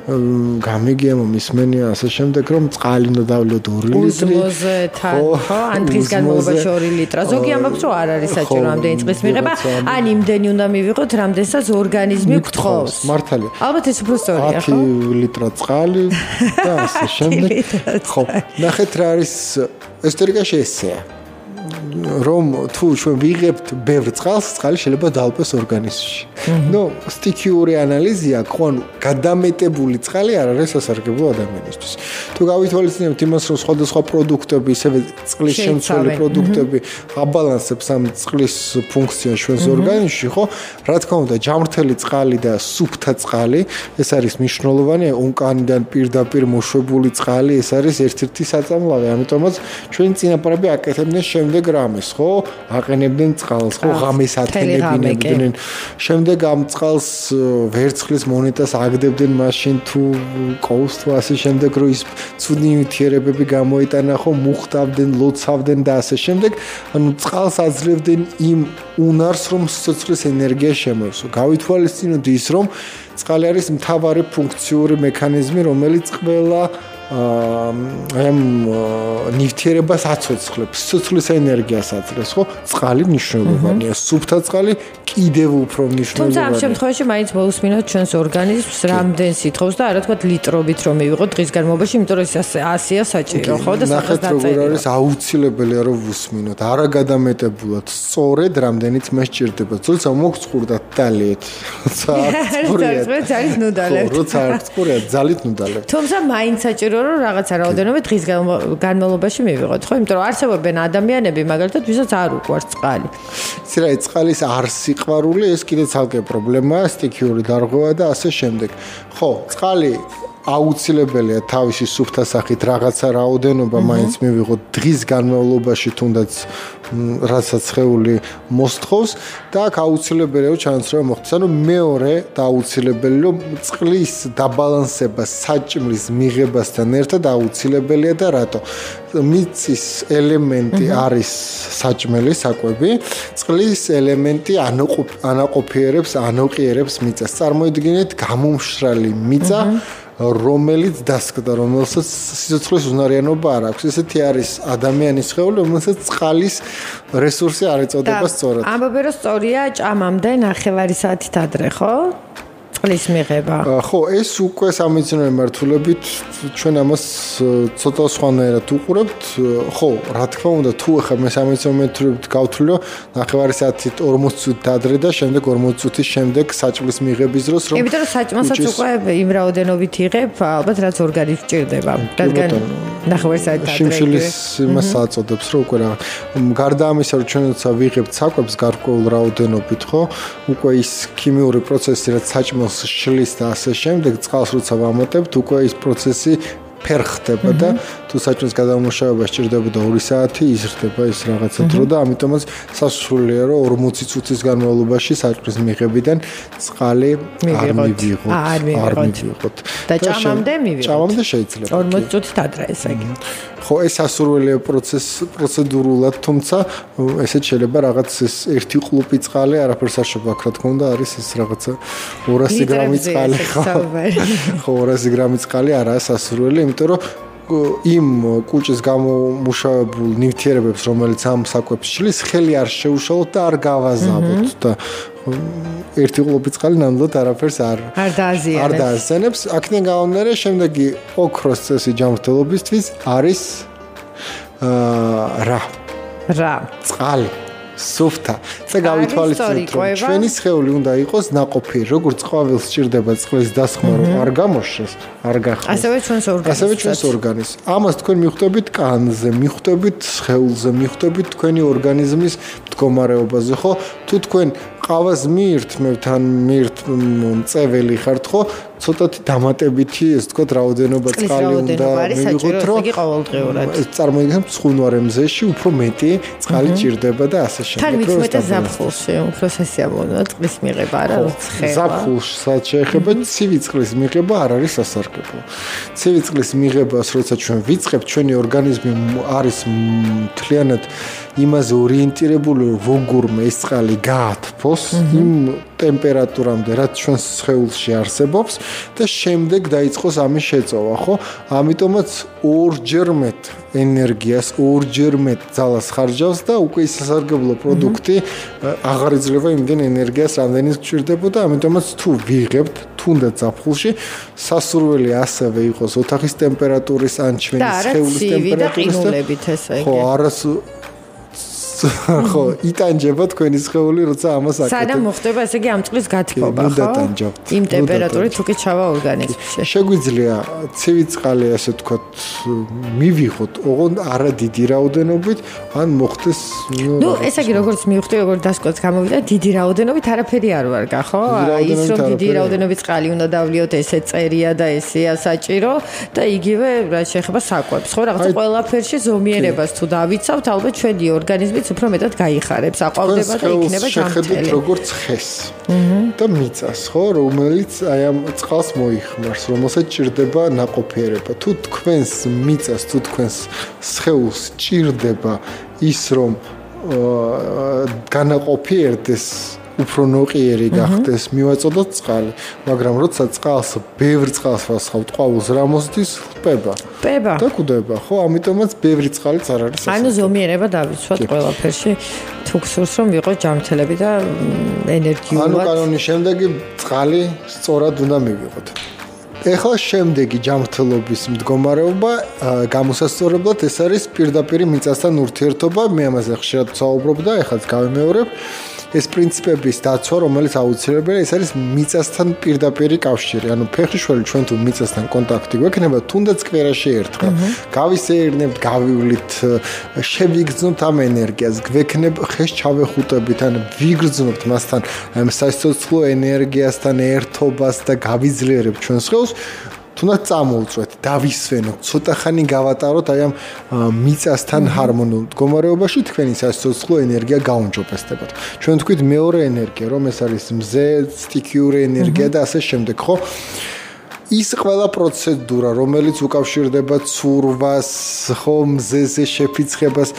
გამიგია მომისმენია ასე შემდეგ რომ წყალი უნდა დავლოთ ორი ლიტრი უზმოზე თან ხო ან დღის განმავლობაში ორი ლიტრა ზოგი ამბობს რომ არ არის საჭირო ამდენი წყლის მიღება ან იმდენი უნდა მივიღოთ რამდენსაც ორგანიზმი გთხოვს მართალია ალბათ ეს უფრო სწორია ხო ათი ლიტრა წყალი და ასე შემდეგ ხო ნახეთ რა არის ესტერიკაში ესეა რომ თუ ჩვენ ვიღებთ ბევრ წყალს, წყალი შეიძლება დაალპეს ორგანიზმში. ნუ სტიქიური ანალიზია, ხო, გადამეტებული წყალი არ არის სასარგებლო ადამიანისთვის. თუ გავითვალისწინებთ იმას, რომ სხვადასხვა პროდუქტები, ისევე წყლის შემცველი პროდუქტები აბალანსებს ამ წყლის ფუნქციას ჩვენს ორგანიზმში, ხო? რა თქმა უნდა, ჯამრთელი წყალი და სუფთა წყალი, ეს არის მნიშვნელოვანი, ონკანიდან პირდაპირ მოშვებული წყალი, ეს არის ერთ-ერთი საწამლავი, ამიტომაც ჩვენი წინაპრები აკეთებდნენ შემდეგ რამეს, ხო? აყენებდნენ წყალს, ხო? ღამეს ათენებინებდნენ. შემდეგ ამ წყალს ვერცხლის მონეტას აგდებდნენ მაშინ თუ ყავს თუ ასე შემდეგ, რომ ის ცუდი ნივთიერებები გამოიტანა, ხო? მუხტავდნენ, ლოცავდნენ და ასე შემდეგ. ანუ წყალს აძლევდნენ იმ უნარს, რომ სიცოცხლის ენერგია შემოესო. გავითვალისწინოთ ის, რომ წყალი არის მთავარი ფუნქციური მექანიზმი, რომელიც ყველა აი ამ ნივთიერებას აცოცხლებს, სიცოცხლის ენერგიას აძლევს, ხო? წყალი მნიშვნელოვანია, სუფთა წყალი კიდევ უფრო მნიშვნელოვანია. თუმცა ამ შემთხვევაში მაინც მოусმინოთ ჩვენს ორგანიზმს რამდენს ითხოვს და არა თქვა litrობით რომ მივიღოთ დღის განმავლობაში, იმიტომ რომ ეს ასეა საჭირო, ხო? და სადღაც დაწერილი. ნახეთ როგორ არის აუცილებელია რომ ვუსმინოთ, არა გადამეტებულად, სწორედ რამდენიც მე სჭირდება. როცა მოგწყურდათ დალიეთ, როცა წყურიათ. როცა არის ნუდალებთ. როცა არის წყურიათ, ძალით ნუდალებთ. თუმცა მაინც საჭირო რომ რაღაცა რაოდენობით დღის განმავლობაში მივიღოთ, ხო? იმიტომ რომ არსებობენ ადამიანები, მაგალითად, ვისაც არ უყვარს წყალი. იცი რა, წყალის არ სიყვარული ეს კიდე ცალკე პრობლემაა, სტიქიური დარღვევა და ასე შემდეგ. ხო, წყალი აუცილებელია თავისი სუფთა სახით რაღაცა რაოდენობა მაინც მივიღოთ დღის განმავლობაში თუნდაც რასაც ხეული მოსთხოვს და აქ აუცილებელია რომ ჩანაცვლება მოხდეს. ანუ მეორე და აუცილებელი რომ წყლის დაბალანსება საჭმლის მიღებასთან ერთად აუცილებელია და რატო? მიწის ელემენტი არის საჭმელი საკვები, წყლის ელემენტი ანაყოფიერებს, ანოყიერებს მიწას. წარმოიდგინეთ გამომშრალი მიწა რომელიც დასკდა, რომელსაც სიცოცხლის უნარიანობა არ აქვს. ესეთი არის ადამიანის სხეული, რომელსაც წყალის რესურსი არ ეწოდება სწორად. ამბობენ რომ სწორია ჭამამდე ნახევარი საათით ადრე, ხო? წყლის მიღება. ხო, ეს უკვე სამეცნიერო მართულებით ჩვენ ამას ცოტა სხვანაირად უყურებთ. ხო, რა თქმა უნდა, თუ ახლა მე სამეცნიერო მეთოდებით გავთვლი, რომ ნახევარი საათით ორმოცი წუთით ადრე და შემდეგ ორმოცი წუთის შემდეგ საჭმლის მიღების დროს რომ იმიტომ რომ საჭმელსაც უკვე იმ რაოდენობით იღებ, ალბათ რაც ორგანიზმს ჭირდება. რადგან ნახევარი საათით ადრე. შიმშილის იმას აწოდებს, რომ უკვე რა. გარდა ამისა, რომ ჩვენოცა ვიღებთ საკვებს გარკვეულ რაოდენობით, ხო? უკვე ის ქიმიური პროცესი, რაც საჭმელს შლის და ასე შემდეგ, წყალს როცა ვამატებთ, უკვე ის პროცესი ფერხდება და თუ საჭმლის გადამუშავება სჭირდებოდა ორი საათი, იზრდება ის რაღაცა დრო და ამიტომაც სასურველია რომ ორმოცი წუთის განმავლობაში საჭმლის მიღებიდან წყალი არ მივიღოთ. არ მივიღოთ. და ჭამამდე მივიღოთ. ჭამამდე შეიძლება. ორმოცი წუთით ადრე ესე იგი. ხო, ეს სასურველია პროცეს პროცედურულად, თუმცა ესეც შეიძლება რაღაც ეს ერთი ყლუპი წყალი არაფერს არ შეგვაქვს, რა თქმა უნდა, არის ეს რაღაცა ორასი გრამი წყალი, ხო? ხო, ორასი გრამი წყალი არაა სასურველი, იმიტომ რომ იმ კუჭის გამომუშავებულ ნივთიერებებს, რომელიც ამ საკვებს შლის, ხელი არ შეუშალოთ და არ გავაზავოთ და ერთი ყლუპი წყალი ნამდვილად არაფერს არ არ დააზიანებს. არ დააზიანებს. აქედან გამომდინარე, შემდეგი ოქროს წესი ჯანმრთელობისთვის არის რა? რა? წყალი. სუფთა. და გავითვალისწინოთ, რომ ჩვენი სხეული უნდა იყოს ნაყოფიერი, როგორც ყვავილს სჭირდება წყლის დასხმა, რომ არ გამოშროს, არ გახმოს. ასევე ჩვენს ორგანიზმს. ასევე ჩვენს ორგანიზმს. ამას თქვენ მიხვდებით კანზე, მიხვდებით სხეულზე, მიხვდებით თქვენი ორგანიზმის მდგომარეობაზე, ხო? თუ თქვენ ყავას მიირთმევთ, ან მიირთ მწეველი ხართ, ხო? ცოტათი დამატებითი, ეს თქვათ, რაოდენობა წყალი უნდა მივიღოთ, რომ წარმოიდგინეთ ცხუნვარე მზეში უფრო მეტი წყალი ჭირდება და ასე შემდეგ. თან ვიცი მეტად ზაფხულში, უფრო სასიამოვნოა წყლის მიღება, არა ცხელა. ზაფხულსაც შეეხება ცივი წყლის მიღება არ არის სასარგებლო. ცივი წყლის მიღებას, როცა ჩვენ ვიწყებთ, ჩვენი ორგანიზმი არის მთლიანად იმაზე ორიენტირებული, როგორმე ეს წყალი გაათბოს იმ ტემპერატურამდე, რაც ჩვენს სხეულში არსებობს და შემდეგ დაიწყოს ამის შეწოვა, ხო? ამიტომაც ორჯერ მეტ ენერგიას, ორჯერ მეტ ძალას ხარჯავს და უკვე ის სასარგებლო პროდუქტი აღარ იძლევა იმდენ ენერგიას, რამდენიც გჭირდებოდა, ამიტომაც თუ ვიღებთ თუნდაც ზაფხულში, სასურველი ასევე იყოს ოთახის ტემპერატურის ან ჩვენი სხეულის ტემპერატურის და ხო, არას ხო, იტანჯება თქვენი სხეული, როცა ამას აკეთებ. სანამ მოხდება, ესე იგი ამ წყლის გათბობა, ხო? იმ ტემპერატურით თუ კი ჩავა ორგანიზმში. შეგვიძლია ცივი წყალი, ასე ვთქვათ, მივიღოთ, ოღონდ არა დიდი რაოდენობით, ან მოხდეს, ნუ, ესე იგი როგორც მივხვდი, როგორც დასკვაც გამოვიდა, დიდი რაოდენობით არაფერი არ ვარგა, ხო? ის რომ დიდი რაოდენობით წყალი უნდა დავლიოთ, ესე წერია და ესეა საჭირო და იგივე რაც შეეხება საკვებს, ხო? რაღაცა ყველაფერში ზომიერებას თუ დავიცავთ, ალბათ ჩვენი ორგანიზმი უფრო მეტად გაიხარებს, აყვავდება და იქნება შეხედეთ როგორც ხეს და მიწას, ხო, რომელიც აი ამ წყალს მოიხმარს, რომელსაც ჭირდება ნაყოფიერება. თუ თქვენს მიწას, თუ თქვენს სხეულს ჭირდება ის, რომ განაყოფიერდეს უფრო ნოყიერი გახდეს, მივაწოდოთ წყალი, მაგრამ როცა წყალს, ბევრ წყალს ვასხავთ, ყვავილს რა მოსდის? ხპება. ხპება. და კვდება, ხო? ამიტომაც ბევრი წყალიც არ არის სასწრაფო. ანუ ზომიერება დავიცვათ ყველაფერში. თუ გსურს რომ ვიყო ჯანმრთელები და ენერგიულად. ანუ კანონის შემდეგი წყალი სწორად უნდა მივიღოთ. ეხლა შემდეგი ჯანმრთელობის მდგომარეობა გამოსასწორებლად ეს არის პირდაპირ მიწასთან ურთიერთობა. მე ამაზე ხშირად ვსაუბრობ და ეხლაც გავიმეორებ. ეს პრინციპების დაცვა, რომელიც აუცილებელია, ეს არის მიწასთან პირდაპირ კავშირი. ანუ ფეხიშველი ჩვენ თუ მიწასთან კონტაქტი გვექნება, თუნდაც კვირაში ერთხელ. გავისეირნებთ, გავივლით, შევიგრძნობთ ამ ენერგიას, გვექნებ ხეს ჩავეხუტებით, ან ვიგრძნობთ მასთან ამ სასიცოცხლო ენერგიასთან ერთობას და გავიძლიერებთ ჩვენს ხელს. თუნდაც წამოვწვეთ, დავისვენოთ, ცოტა ხანი გავატაროთ აი ამ მიწასთან ჰარმონიულ მდგომარეობაში, თქვენი სასიცოცხლო ენერგია გაუმჯობესდებათ. ჩვენ თქვით მეორე ენერგია, რომ ეს არის მზე, სტიქიური ენერგია და ასე შემდეგ, ხო? ის ყველა პროცედურა, რომელიც უკავშირდება ცურვას, ხო, მზეზე შეფიცხებას,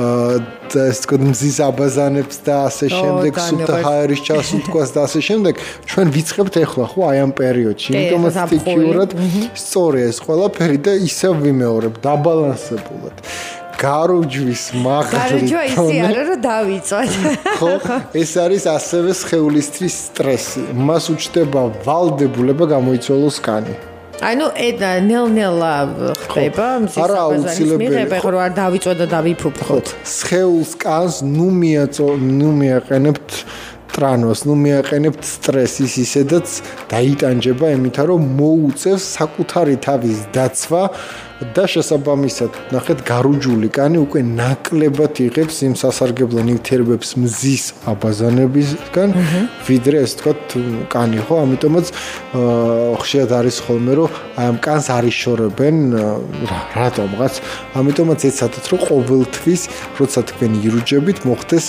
და ეს თქო მზის აბაზანებს და ასე შემდეგ, სუფთა ჰაერის ჩასუნთქვას და ასე შემდეგ, ჩვენ ვიწყებთ ეხლა, ხო, აი ამ პერიოდში. იმიტომაც სტიქიურად სწორია ეს ყველაფერი და ისევ ვიმეორებ, დაბალანსებულად. გარუჯვის მაღალი გარუჯვა ისე არა რომ დავიწვათ. ხო, ეს არის ასევე სხეულისთვის სტრესი. მას უჩნდება ვალდებულება გამოიცვალოს კანი. ანუ ედა ნელ-ნელა ხდება მზის აბაზანის მიღება, ხო, არ დავიწვა და დავიფუფხოთ. სხეულს კანს ნუ მიაწო, ნუ მიაყენებთ ტრანოს, ნუ მიაყენებთ სტრესის ისედაც დაიტანჯება იმითარ რომ მოუწევს საკუთარი თავის დაცვა და შესაბამისად ნახეთ გარუჯული კანი უკვე ნაკლებად იღებს იმ სასარგებლო ნივთიერებებს მზის აბაზანებისგან ვიდრე ეს თქვა კანი ხო ამიტომაც ხშირად არის ხოლმე რომ აი ამ კანს არ იშორებენ რატომღაც ამიტომაც ეცადეთ რომ ყოველთვის როცა თქვენ ირუჯებით მოხდეს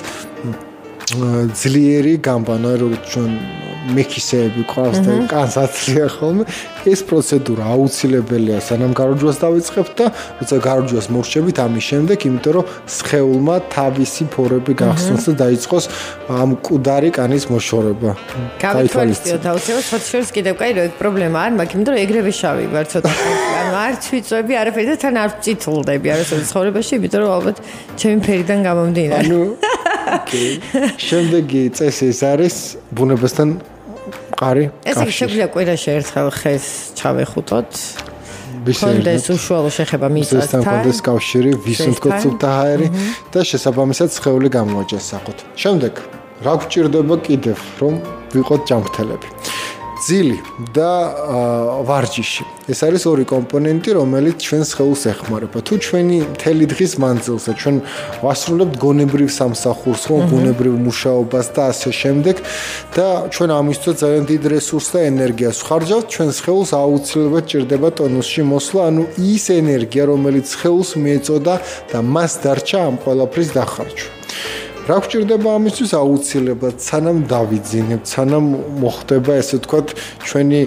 ძლიერი გამბანა როგორც ჩვენ მექისეები ყავს და კანს აცლია ხოლმე ეს პროცედურა აუცილებელია სანამ გარუჯვას დავიწყებთ და როცა გარუჯვას მორჩებით ამის შემდეგ იმიტომ რომ სხეულმა თავისი ფორები გახსნას და დაიწყოს ამ მკვდარი კანის მოშორება გავითვალისწინოთ აუცილებლად ცოტა შორს კიდევ კაი რო ეგ პრობლემა არ მაქვს იმიტომ რომ ეგრევე შავი ვარ ცოტა ანუ არც ვიწვევი არაფერი და თან არ ვწითლდები არასოდეს ცხოვრებაში იმიტომ რომ ალბათ ჩემი ფერიდან გამომდინარე ანუ ოკეი შემდეგი წესი ეს არის ბუნებასთან მყარი ეს შეგვიძლია კვირაში ერთხელ ხეს ჩავეხუტოთ კონდეს უშუალო შეხება მიწასთან კონდეს კავშირი ვისუნთქოთ სუფთა ჰაერი და შესაბამისად სხეული გამოაჯასახოთ შემდეგ რა გვჭირდება კიდევ რომ ვიყოთ ჯანმრთელები ძილი და ვარჯიში ეს არის ორი კომპონენტი რომელიც ჩვენს სხეულს ეხმარება თუ ჩვენი მთელი დღის მანძილზე ჩვენ ვასრულებთ გონებრივ სამსახურს ხო გონებრივ მუშაობას და ასე შემდეგ და ჩვენ ამისთვის ძალიან დიდ რესურსს და ენერგიას ვხარჯავთ ჩვენ სხეულს აუცილებლად ჭირდება ტონუსში მოსვლა ანუ ის ენერგია რომელიც სხეულს მიეწოდა და მას დარჩა ამ ყველაფრის დახარჯვა რა გვჭირდება ამისთვის აუცილებლად სანამ დავიძინებთ, სანამ მოხდება ესე ვთქვათ ჩვენი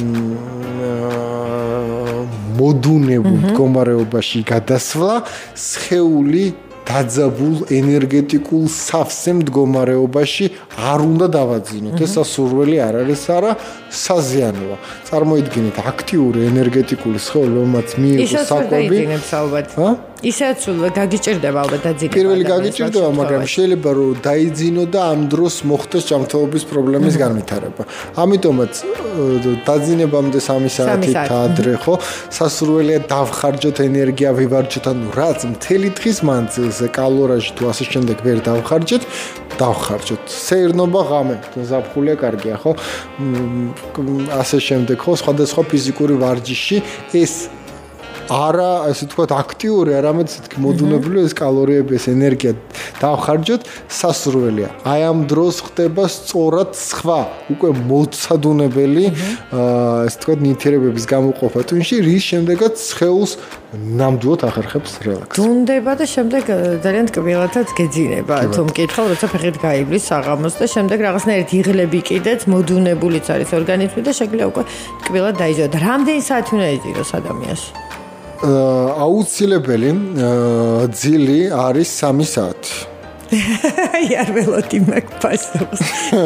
მოდუნებულ მდგომარეობაში გადასვლა, სხეული დაძაბულ ენერგეტიკულ სავსე მდგომარეობაში არ უნდა დავაძინოთ. ეს სასურველი არ არის, არა საზიანოა. წარმოიდგინეთ აქტიური ენერგეტიკული სხეული, რომელმაც მიიღო საკვები. ჰა? ისაც გაგიჭირდება ალბათ დაძინება. პირველი გაგიჭირდება, მაგრამ შეიძლება რომ დაიძინო და ამ დროს მოხდეს ჯანმრთელობის პრობლემის განვითარება. ამიტომაც დაძინებამდე სამი საათით ადრე, ხო? სასურველია დავხარჯოთ ენერგია, ვივარჯოთ, ანუ რაც მთელი დღის მანძილზე კალორიაში თუ ასე შემდეგ ვერ დავხარჯეთ, დავხარჯოთ. სეირნობა ღამე, ზაფხულია კარგია, ხო? ასე შემდეგ, ხო? სხვადასხვა ფიზიკური ვარჯიში ეს არა, ასე ვთქვათ, აქტიური, არამედ ისეთი მოდუნებული ეს კალორიები, ეს ენერგია დავხარჯოთ, სასურველია. აი ამ დროს ხდება სწორად სხვა, უკვე მოცადუნებელი, ასე ვთქვათ, ნივთიერებების გამოყოფა თუნში, რის შემდეგაც სხეულს ნამდვილად ახერხებს რელაქსი. დუნდება და შემდეგ ძალიან ტკბილათაც გეძინება, თუ მკითხავ, როცა ფეხით გაივლის საღამოს და შემდეგ რაღაცნაირად იღლები კიდეც მოდუნებულიც არის ორგანიზმი და შეგვიძლია უკვე ტკბილად დაიძინოთ. რამდენი საათი უნდა იძინოს ადამიანს? აუცილებელი ძილი არის სამი საათი. არ ველოდი მაგ პასუხს.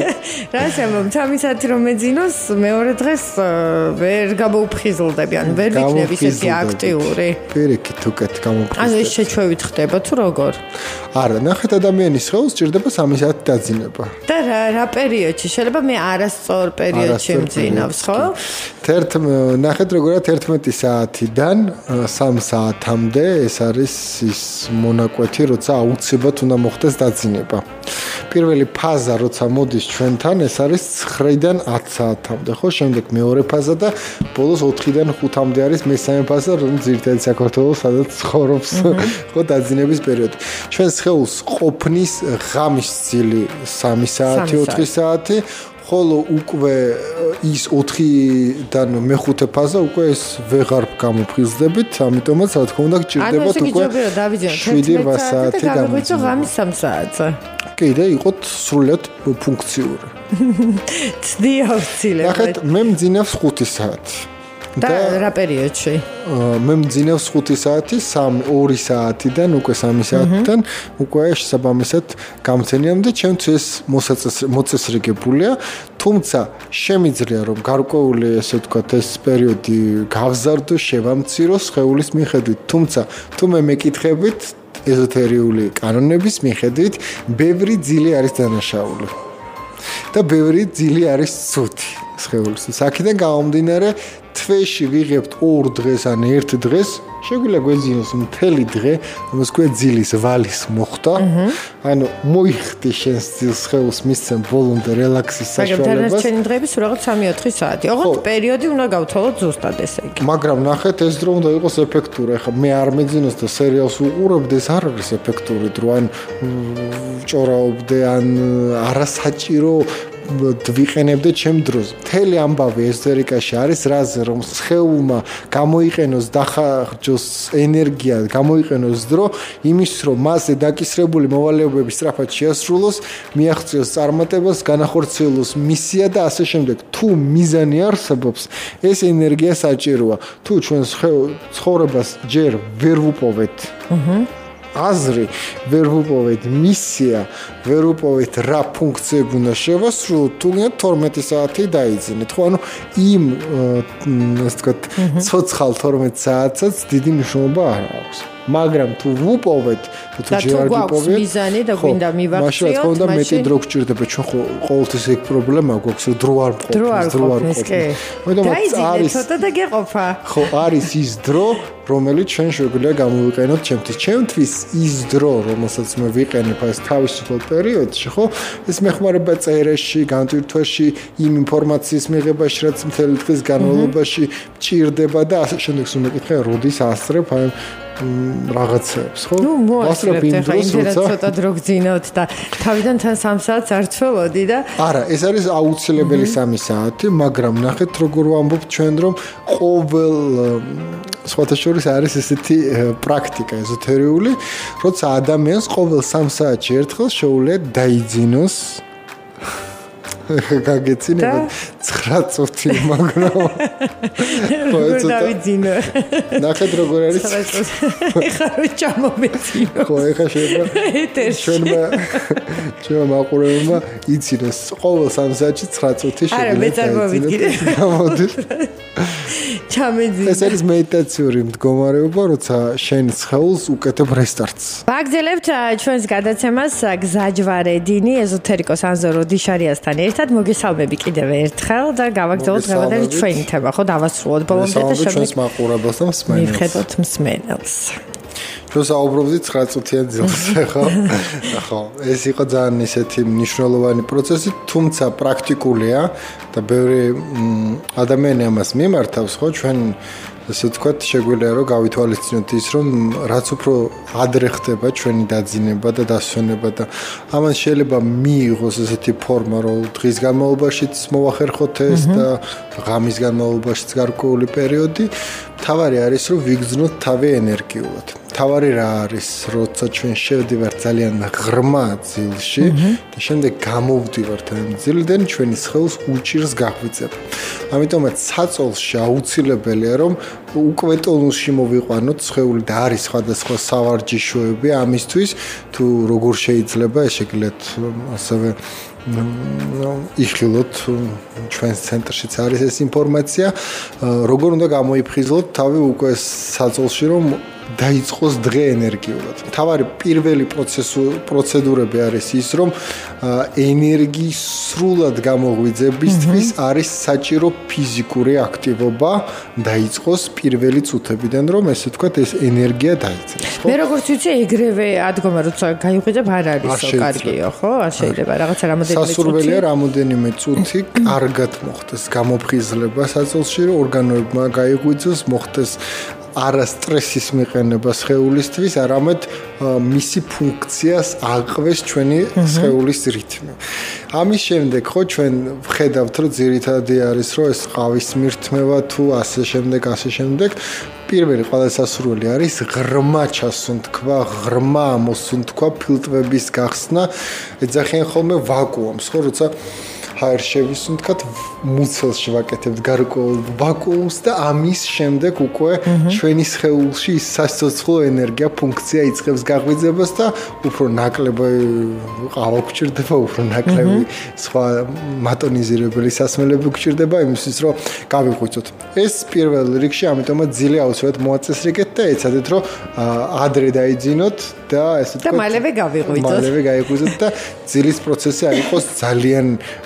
რა შემომ სამი საათი რომ მეძინოს, მეორე დღეს ვერ გამოვფხიზლდები, ანუ ვერ ვიქნები ისეთი აქტიური. პირიქით უკეთ გამოვფხიზლდები. ანუ ეს შეჩვევით ხდება თუ როგორ? არა, ნახეთ ადამიანის სხეულს სჭირდება სამი საათი დაძინება. და რა რა პერიოდში? შეიძლება მე არასწორ პერიოდში მძინავს, ხო? ერთ ნახეთ როგორია თერთმეტი საათიდან სამ საათამდე ეს არის ის მონაკვეთი, როცა აუცილებლად უნდა მოხდეს დაძინება. პირველი ფაზა როცა მოდის ჩვენთან, ეს არის ცხრიდან ათ საათამდე, ხო? შემდეგ მეორე ფაზა და ბოლოს ოთხიდან ხუთამდე არის მესამე ფაზა, რომელიც ძირითადად საქართველოს სადაც ცხოვრობს, ხო, დაძინების პერიოდი. ჩვენ სხეულს ყოფნის ღამის წილი სამი საათი, ოთხი საათი, ხოლო უკვე ის ოთხიდან მეხუთე ფაზა უკვე ეს ვეღარ გამოფხიზლდებით, ამიტომაც რა თქმა უნდა გჭირდებათ უკვე შვიდი საათი გამოვიწო ღამის სამ საათზე. კი, და იყოთ სრულად ფუნქციური. ცდი აუცილებლად. ნახეთ, მე მძინავს ხუთი საათი. და რა პერიოდში? მე მძინავს ხუთი საათი, ორი საათიდან უკვე სამი საათიდან უკვე შესაბამისად გამცენიამდე ჩემთვის მოწესრიგებულია, თუმცა შემიძლია რომ გარკვეული ესე ვთქვათ ეს პერიოდი გავზარდო, შევამცირო სხეულის მიხედვით, თუმცა თუ მე მეკითხებით ეზოთერიული კანონების მიხედვით, ბევრი ძილი არის დანაშაული. და ბევრი ძილი არის ცუდი სხეულის. აქედან გამომდინარე თვეში ვიღებთ ორ დღეს ან ერთ დღეს, შეგვიძლია გვეძინოს მთელი დღე, რომელსაც ქვია ძილის ვალის მოხდა. ანუ მოიხდი შენს ძილს სხეულს მისცემ ბოლომდე რელაქსის საშუალებას. მაგრამ დანარჩენი დღეების რაღაც სამი ოთხი საათი. ოღონდ პერიოდი უნდა გავთვალოთ ზუსტად ესე იგი. მაგრამ ნახეთ, ეს დრო უნდა იყოს ეფექტური. ახლა მე არ მეძინოს და სერიალს უყურებდი, ეს არ არის ეფექტური დრო, ან ჭორაობდე, ან არასაჭირო ვიყენებდე ჩემ დროს. მთელი ამბავი ეზოტერიკაში არის რაზე, რომ სხეულმა გამოიყენოს დახარჯოს ენერგია, გამოიყენოს დრო იმის, რომ მასზე დაკისრებული მოვალეობები სწრაფად შეასრულოს, მიაღწიოს წარმატებას, განახორციელოს მისია და ასე შემდეგ. თუ მიზანი არსებობს, ეს ენერგია საჭიროა. თუ ჩვენ ცხოვრებას ჯერ ვერ ვუპოვეთ, აზრი ვერ ვუპოვეთ, მისია ვერ ვუპოვეთ, რა ფუნქციები უნდა შევასრულოთ, თუ თორმეტი საათი დაიძინეთ, ხო? ანუ იმ ასე ვთქვათ, ცოცხალ თორმეტ საათსაც დიდი მნიშვნელობა არ აქვს. მაგრამ თუ ვუპოვეთ, თუ ჯერ არ ვუპოვეთ, მიზანი და გვინდა მივახციოთ, მაშინ რა მეტი დრო გჭირდება, ჩვენ ხო ყოველთვის ეგ პრობლემა გვაქვს, რომ დრო არ მყოფს, დრო არ მყოფს, კი. დაიძინეთ ცოტა და გეყოფა. ხო, არის ის დრო, რომელიც ჩვენ შეგვიძლია გამოვიყენოთ ჩემთვის. ჩემთვის ის დრო, რომელსაც მე ვიყენებ ეს თავისუფალ პერიოდში, ხო? ეს მეხმარება წერაში, განტვირთვაში, იმ ინფორმაციის მიღებაში, რაც მთელი დღის განმავლობაში მჭირდება და ასე შემდეგ. სულ მეკითხე, როდის ასწრებ აი რაღაცებს, ხო? ნუ მოასწრებ ახლა ინტერნეტ ცოტა დრო გძინოთ და თავიდან თან სამ საათს არ ცველოდი და არა, ეს არის აუცილებელი სამი საათი, მაგრამ ნახეთ როგორ ვამბობ ჩვენ რომ ყოველ სხვათა შორის არის ესეთი პრაქტიკა ეზოთერიული, როცა ადამიანს ყოველ სამ საათში ერთხელ შეუძლია დაიძინოს გაგეცინებათ ცხრა წუთი, მაგრამ როგორ დავიძინო? ნახეთ როგორ არის. ეხლა რო ჩამომეცინო. ხო, ეხლა შეიძლება ჩვენმა ჩვენმა მაყურებელმა იცინოს ყოველ სამ საათში ცხრა წუთი შეგვიძლია. არა, მე წარმოვიდგინე. გამოდის. ჩამეძინე. ეს არის მედიტაციური მდგომარეობა, როცა შენ სხეულს უკეთებ რესტარტს. ვაგრძელებთ ჩვენს გადაცემას გზაჯვარედინი ეზოთერიკოს ანზორ ოდიშარიასთან ერთად მოგესალმები კიდევ ერთხელ და გავაგრძელოთ დღევანდელი ჩვენი თემა, ხო, დავასრულოთ ბოლომდე და შემდეგ ჩვენს მაყურებელს და მსმენელს. მივხედოთ მსმენელს. ჩვენ საუბრობდით ცხრა წუთიან ძილზე, ხო? ხო, ეს იყო ძალიან ისეთი მნიშვნელოვანი პროცესი, თუმცა პრაქტიკულია და ბევრი ადამიანი ამას მიმართავს, ხო? ჩვენ ასე ვთქვათ, შეგვიძლია რომ გავითვალისწინოთ ის, რომ რაც უფრო ადრე ხდება ჩვენი დაძინება და დასვენება და ამან შეიძლება მიიღოს ესეთი ფორმა, რომ დღის განმავლობაშიც მოვახერხოთ ეს და ღამის განმავლობაშიც გარკვეული პერიოდი. თავარი არის, რომ ვიგრძნოთ თავი ენერგიულად. თავარი რა არის, როცა ჩვენ შევდივართ ძალიან ღრმა ძილში და შემდეგ გამოვდივართ ამ ძილიდან, ჩვენი სხეულს უჭირს გაღვიძება. ამიტომაც საწოლში აუცილებელია, რომ უკვე ტონუსში მოვიყვანოთ სხეული და არის სხვადასხვა სავარჯიშოები ამისთვის, თუ როგორ შეიძლება შეგიძლიათ ასევე იხილოთ ჩვენს ცენტრშიც არის ეს ინფორმაცია, როგორ უნდა გამოიფხიზლოთ თავი უკვე საწოლში, რომ დაიწყოს დღე ენერგიულად. თავარი პირველი პროცედურები არის ის, რომ ენერგიის სრულად გამოღვიძებისთვის არის საჭირო ფიზიკური აქტივობა დაიწყოს პირველი წუთებიდან, რომ ესე ვთქვათ, ეს ენერგია დაიწყოს. მე როგორც ვიცი, ეგრევე ადგომა როცა გაიღვიძებ არ არისო კარგიო, ხო? არ შეიძლება რაღაცა რამოდენიმე წუთი. სასურველია რამოდენიმე წუთი კარგად მოხდეს გამოფხიზლება საწოლში, რომ ორგანოებმა გაიღვიძოს, მოხდეს არა სტრესის მიყენება სხეულისთვის, არამედ მისი ფუნქციას აღვეს ჩვენი სხეულის რითმი. ამის შემდეგ ხო ჩვენ ვხედავთ, რომ ძირითადად არის, რომ ეს ყავის მირთმევა თუ ასე შემდეგ, ასე შემდეგ. პირველი ყველა სასურველი არის ღრმა ჩასუნთქვა, ღრმა მოსუნთქვა, ფილტვების გახსნა, ეძახიან ხოლმე ვაკუუმს, ხო, როცა ჰაერ შევისუნთქათ, მუცელს შევაკეთებთ გარკვეულ ვაკუუმს და ამის შემდეგ უკვე ჩვენი სხეულში ის სასიცოცხლო ენერგია ფუნქცია იწყებს გაღვიძებას და უფრო ნაკლები ყავა გვჭირდება, უფრო ნაკლები სხვა მატონიზირებელი სასმელები გვჭირდება იმისთვის, რომ გავიღვიძოთ. ეს პირველ რიგში, ამიტომაც ძილი აუცილებლად მოაწესრიგეთ და ეცადეთ, რომ ადრე დაიძინოთ და ესე ვთქვათ, და მალევე გავიღვიძოთ. მალევე გავიღვიძოთ და ძილის პროცესი არ იყოს ძალიან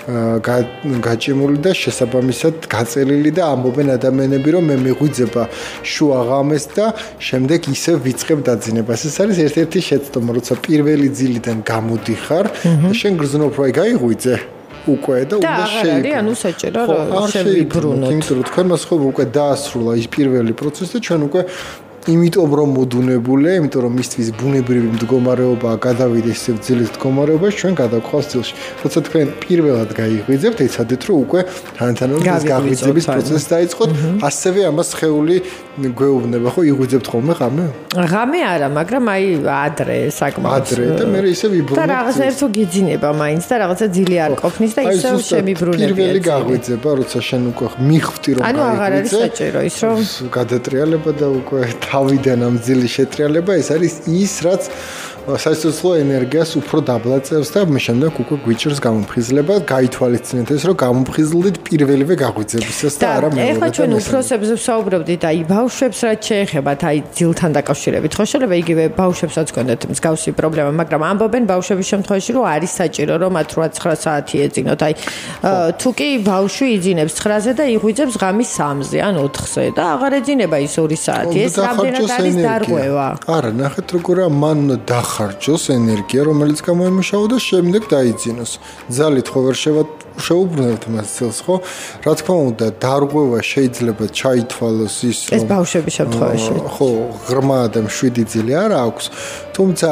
გაჭიმული და შესაბამისად გაწელილი და ამბობენ ადამიანები, რომ მე მიღვიძება შუა ღამეს და შემდეგ ისევ ვიწყებ დაძინებას. ეს არის ერთ-ერთი შეცდომა, როცა პირველი ძილიდან გამოდიხარ და შენ გრძნობ რომ გაიღვიძე უკვე და უნდა შეიბრუნო. და ანუ საჭირო რომ შევიბრუნოთ. იმიტომ რომ თქვენ მას ხო უკვე დაასრულა ის პირველი პროცესი და ჩვენ უკვე იმიტომ რომ მოდუნებულია, იმიტომ რომ მისთვის ბუნებრივი მდგომარეობაა გადავიდეს ისევ ძილის მდგომარეობაში, ჩვენ გადავხვალთ ძილში. როცა თქვენ პირველად გაიღვიძებთ, ეცადეთ რომ უკვე თანათანობით ეს გაღვიძების პროცესი დაიწყოთ, ასევე ამას სხეული გვეუბნება, ხო, იღვიძებთ ხოლმე ღამე? ღამე არა, მაგრამ აი ადრე საკმაოდ. ადრე და მე ისე ვიბრუნებ. და რაღაცა ერთო გიძინება მაინც და რაღაცა ძილი არ ყოფნის და ისევ შემიბრუნებია. პირველი გაღვიძება, როცა შენ უკვე მიხვდი რომ გაიღვიძე. ანუ აღარ არის საჭირო ის რომ გადატრიალება და უკვე თავიდან ამ ძილის შეტრიალება, ეს არის ის, რაც სასიცოცხლო ენერგიას უფრო დაბლაწევს და შემდეგ უკვე გვიჭირს გამოფხიზლება, გაითვალისწინეთ ეს, რომ გამოფხიზლდით პირველივე გაღვიძებისას და არა მეორე. ეხლა ჩვენ უფროსებზე ვსაუბრობდით, აი ბავშვებს რაც შეეხებათ, აი ძილთან დაკავშირებით, ხო შეიძლება იგივე ბავშვებსაც გქონდეთ მსგავსი პრობლემა, მაგრამ ამბობენ ბავშვების შემთხვევაში, რომ არის საჭირო, რომ მათ რვა ცხრა საათი ეძინოთ. აი თუ კი ბავშვი იძინებს ცხრაზე და იღვიძებს ღამის სამზე ან ოთხზე და აღარ ეძინება ის ორი საათი, ეს რამდენად არის დარღვევა? არა, ნახეთ როგორია მან ხარჯოს ენერგია, რომელიც გამოიმუშავა და შემდეგ დაიძინოს. ძალით ხო ვერ შეუბრუნებთ მას ძილს, ხო? რა თქმა უნდა, დარღვევა შეიძლება ჩაითვალოს ის, რომ ეს ბავშვების შემთხვევაში. ხო, ღრმა და მშვიდი ძილი არ აქვს, თუმცა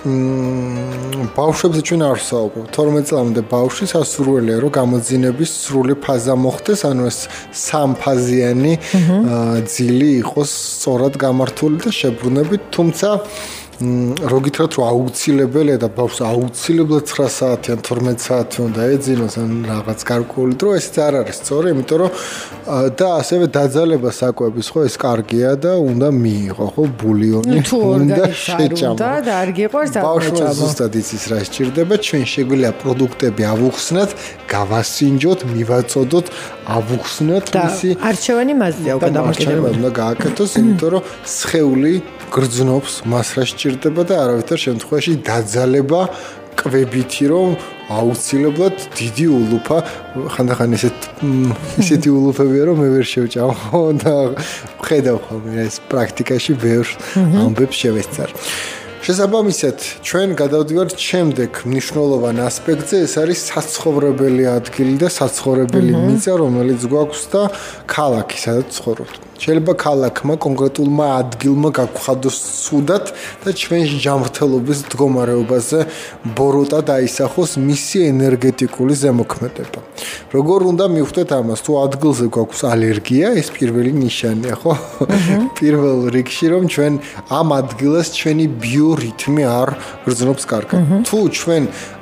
ბავშვებზე ჩვენ არ ვსაუბრობთ. თორმეტ წლამდე ბავშვი სასურველია, რომ გამოძინების სრული ფაზა მოხდეს, ანუ ეს სამფაზიანი ძილი იყოს სწორად გამართული და შებრუნებით, თუმცა რო გითხრათ რომ აუცილებელია და ბავშვს აუცილებლად ცხრა საათი ან თორმეტ საათი უნდა ეძინოს ან რაღაც გარკვეული დრო, ეს არ არის სწორი, იმიტომ რომ და ასევე დაძალება საკვების ხო ეს კარგია და უნდა მიიღო ხო ბულიონი, უნდა შეჭამო. და და არ გიყვარს არ ბავშვს ზუსტად იცის რა სჭირდება, ჩვენ შეგვიძლია პროდუქტები ავუხსნათ, გავასინჯოთ, მივაწოდოთ, ავუხსნათ მისი არჩევანი მასზეა უკვე დამოკიდებული. უნდა გააკეთოს, იმიტომ რომ სხეული გრძნობს მას რა სჭირდება და არავითარ შემთხვევაში დაძალება კვებითი რომ აუცილებლად დიდი ულუფა ხანდახან ესეთ ისეთი ულუფებია რომ მე ვერ შევჭამ ხო და ხედავ ხოლმე ეს პრაქტიკაში ბევრ ამბებს შევეცარ. შესაბამისად, ჩვენ გადავდივართ შემდეგ მნიშვნელოვან ასპექტზე, ეს არის საცხოვრებელი ადგილი და საცხოვრებელი მიწა, რომელიც გვაქვს და ქალაქი, სადაც ცხოვრობთ. შეიძლება ქალაქმა კონკრეტულმა ადგილმა გაგვხადოს ცუდად და ჩვენს ჯანმრთელობის მდგომარეობაზე ბოროტა დაისახოს მისი ენერგეტიკული ზემოქმედება. როგორ უნდა მივხვდეთ ამას? თუ ადგილზე გვაქვს ალერგია, ეს პირველი ნიშანია, ხო? პირველ რიგში რომ ჩვენ ამ ადგილას ჩვენი ბიორიტმი არ გრძნობს კარგად. თუ ჩვენ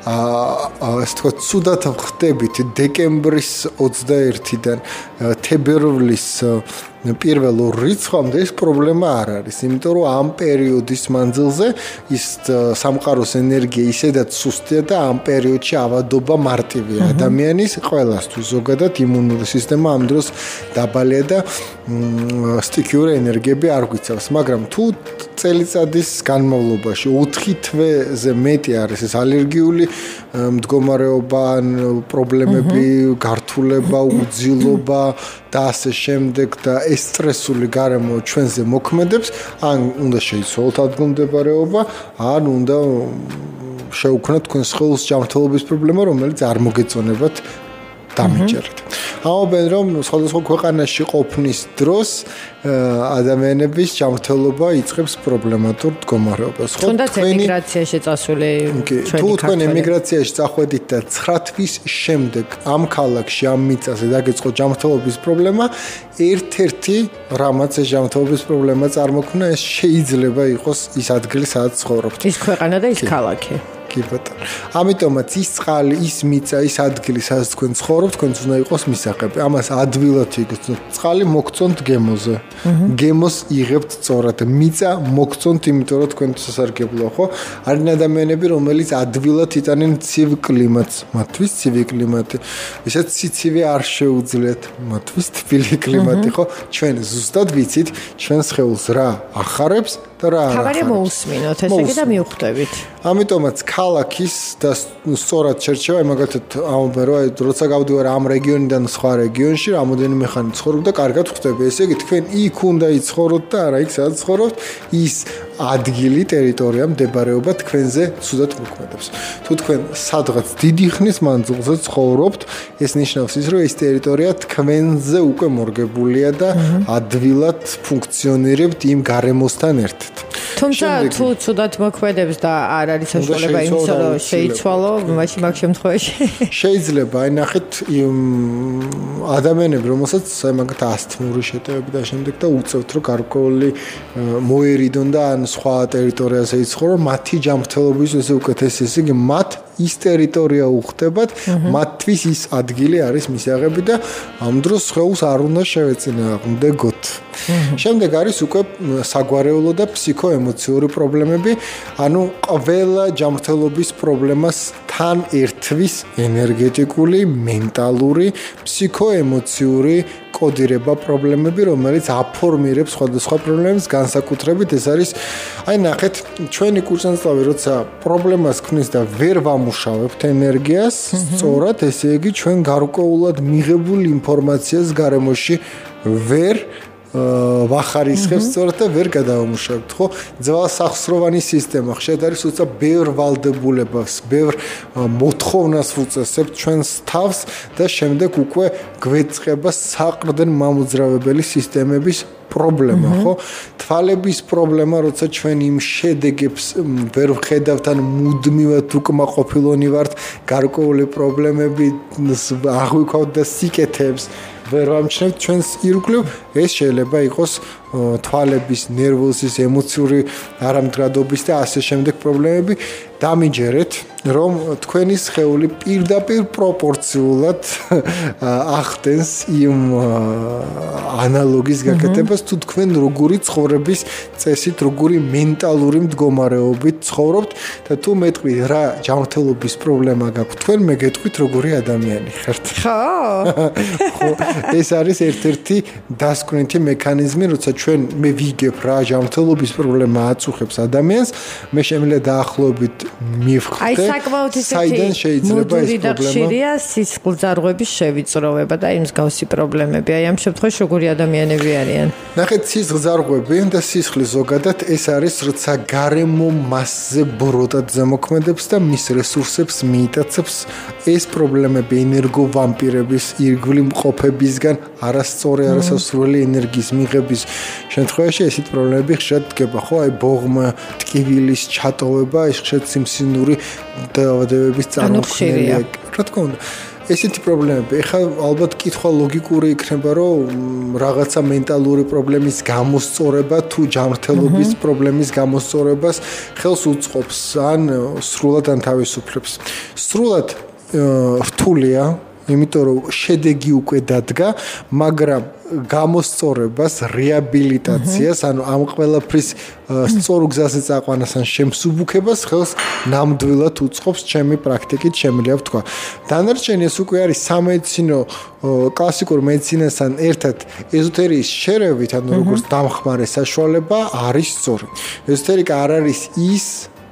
აა ასე თქვა ცუდად ხდებით დეკემბრის ოცდაერთიდან თებერვლის პირველ ორ რიცხვამდე ეს პრობლემა არ არის, იმიტომ რომ ამ პერიოდის მანძილზე ის სამყაროს ენერგია ისედაც სუსტია და ამ პერიოდში ავადობა მარტივია ადამიანის ყველასთვის, ზოგადად იმუნური სისტემა ამ დროს დაბალია და სტიქიური ენერგიები არ გვიცავს, მაგრამ თუ წელიწადის განმავლობაში ოთხი თვეზე მეტი არის ეს ალერგიული მდგომარეობა, პრობლემები, გართულება, უძილობა და ასე შემდეგ და ეს სტრესული გარემო ჩვენზე მოქმედებს, ან უნდა შეიცვალოთ ადგილმდებარეობა, ან უნდა შევქმნათ თქვენს ხელს ჯანმრთელობის პრობლემა, რომელიც არ მოგეწონებათ დამიჯერეთ. ამობენ რომ სხვადასხვა ქვეყანაში ყოფნის დროს ადამიანების ჯანმრთელობა იწყებს პრობლემატურ მდგომარეობას. ხო, თუნდაც ემიგრაციაში წასული ჩვენი თუ თქვენ ემიგრაციაში წახვედით და ცხრა თვის შემდეგ ამ ქალაქში, ამ მიწაზე დაგეწყო ჯანმრთელობის პრობლემა, ერთ-ერთი რამაც ეს ჯანმრთელობის პრობლემა წარმოქმნა, ეს შეიძლება იყოს ის ადგილი, სადაც ცხოვრობთ. ის ქვეყანა და ის ქალაქი. კი ბატონო. ამიტომაც ის წყალი, ის მიწა, ის ადგილი, სადაც თქვენ ცხოვრობთ, თქვენც უნდა იყოს მისაღები. ამას ადვილად იგრძნოთ. წყალი მოგწონთ გემოზე. გემოს იღებთ სწორად. მიწა მოგწონთ, იმიტომ რომ თქვენ სასარგებლოა, ხო? არიან ადამიანები, რომელიც ადვილად იტანენ ცივ კლიმატს. მათთვის ცივი კლიმატი. ისეთ სიცივე არ შეუძლიათ. მათთვის თბილი კლიმატი, ხო? ჩვენ ზუსტად ვიცით, ჩვენს ხელს რა ახარებს და რა არ ახარებს. თავარია მოусმინოთ, ესე იგი და მივხვდებით. ამიტომაც ქალაქის და სწორად შერჩევა, მაგალითად, ამბობენ რომ აი როცა გავდივარ ამ რეგიონიდან სხვა რეგიონში, რამოდენიმე ხანი ცხოვრობ და კარგად ხვდები. ესე იგი თქვენ იქ უნდა იცხოვროთ და არა იქ სადაც ცხოვრობთ, ის ადგილი, ტერიტორია, მდებარეობა თქვენზე ცუდად მოქმედებს. თუ თქვენ სადღაც დიდი ხნის მანძილზე ცხოვრობთ, ეს ნიშნავს ის, რომ ეს ტერიტორია თქვენზე უკვე მორგებულია და ადვილად ფუნქციონირებთ იმ გარემოსთან ერთად. თუმცა თუ ცუდად მოქმედებს და არ არის საშუალება იმისა, რომ შეიცვალო, მაშინ მაგ შემთხვევაში შეიძლება, აი ნახეთ ადამიანები, რომელსაც მაგათ ასთმური შეტევები და შემდეგ და უწევთ, რომ გარკვეული მოერიდონ და ან სხვა ტერიტორიაზე იცხოვრონ, მათი ჯანმრთელობის ესე უკეთესი, ესე იგი მათ ის ტერიტორია უხდებათ, მათთვის ის ადგილი არის მისაღები და ამ დროს ხელს არ უნდა შევეწინააღმდეგოთ. შემდეგ არის უკვე საგვარეულო და ფსიქოემოციური პრობლემები, ანუ ყველა ჯანმრთელობის პრობლემას თან ერთვის ენერგეტიკული, მენტალური, ფსიქოემოციური კოდირება პრობლემები, რომელიც აფორმირებს სხვადასხვა პრობლემებს, განსაკუთრებით ეს არის, აი ნახეთ, ჩვენი კურსანტლავი როცა პრობლემას ქმნის და ვერ ვამუშავებთ ენერგიას, სწორად, ესე იგი ჩვენ გარკვეულად მიღებულ ინფორმაციას გარემოში ვერ ვახარისხებს სწორად და ვერ გადავამუშავებთ, ხო? ძვალსახსროვანი სისტემა ხშირად არის უცა ბევრ ვალდებულებას, ბევრ მოთხოვნას უწესებთ ჩვენს თავს და შემდეგ უკვე გვეწყება საყრდენ მამოძრავებელი სისტემების პრობლემა, ხო? თვალების პრობლემა, როცა ჩვენ იმ შედეგებს ვერ ვხედავთ ან მუდმივად უკმაყოფილონი ვართ, გარკვეული პრობლემები აღვიქვავთ და სიკეთეებს ვერ ვამჩნევთ ჩვენს ირგვლივ, ეს შეიძლება იყოს თვალების, ნერვოსის, ემოციური არამდგრადობის და ასე შემდეგ პრობლემები. დამიჯერეთ, რომ თქვენი სხეული პირდაპირ პროპორციულად ახდენს იმ ანალოგის გაკეთებას, თუ თქვენ როგორი ცხოვრების წესით, როგორი მენტალური მდგომარეობით ცხოვრობთ და თუ მეტყვით რა ჯანმრთელობის პრობლემა გაქვთ, თქვენ მეგეთყვით როგორი ადამიანი ხართ. ხო? ხო, ეს არის ერთ-ერთი დასკვნითი მექანიზმი, როცა ჩვენ მე ვიგებ რა ჯანმრთელობის პრობლემა აწუხებს ადამიანს, მე შემიძლია დაახლოებით მივხვდე. აი საკმაოდ ისეთი მუდური და ხშირია სისხლძარღვების შევიწროვება და იმ მსგავსი პრობლემები. აი ამ შემთხვევაში როგორი ადამიანები არიან? ნახეთ, სისხლძარღვები და სისხლი ზოგადად ეს არის, როცა გარემო მასზე ბროდად ზემოქმედებს და მის რესურსებს მიიტაცებს. ეს პრობლემები ენერგოვამპირების, ირგვლივ მყოფებისგან არასწორი, არასასურველი ენერგიის მიღების შემთხვევაში ესეთ პრობლემები ხშირად დგება, ხო? აი ბოღმა, ტკივილის ჩატოვება, ეს ხშირად სიმსივნური დაავადებების წარმოქმნელია. რა თქმა უნდა, ესეთი პრობლემები. ეხლა ალბათ კითხვა ლოგიკური იქნება, რომ რაღაცა მენტალური პრობლემის გამოსწორება თუ ჯანმრთელობის პრობლემის გამოსწორებას ხელს უწყობს, ან სრულად ანთავისუფლებს. სრულად რთულია, იმიტომ რომ შედეგი უკვე დადგა, მაგრამ გამოსწორებას, რეაბილიტაციას, ანუ ამ ყველაფრის სწორ გზაზე წაყვანას ან შემსუბუქებას ხელს ნამდვილად უწყობს ჩემი პრაქტიკით, შემიძლია ვთქვა. დანარჩენი ეს უკვე არის სამედიცინო კლასიკურ მედიცინასთან ერთად ეზოტერიის შერევით, ანუ როგორც დამხმარე საშუალება არის სწორი. ეზოტერიკა არ არის ის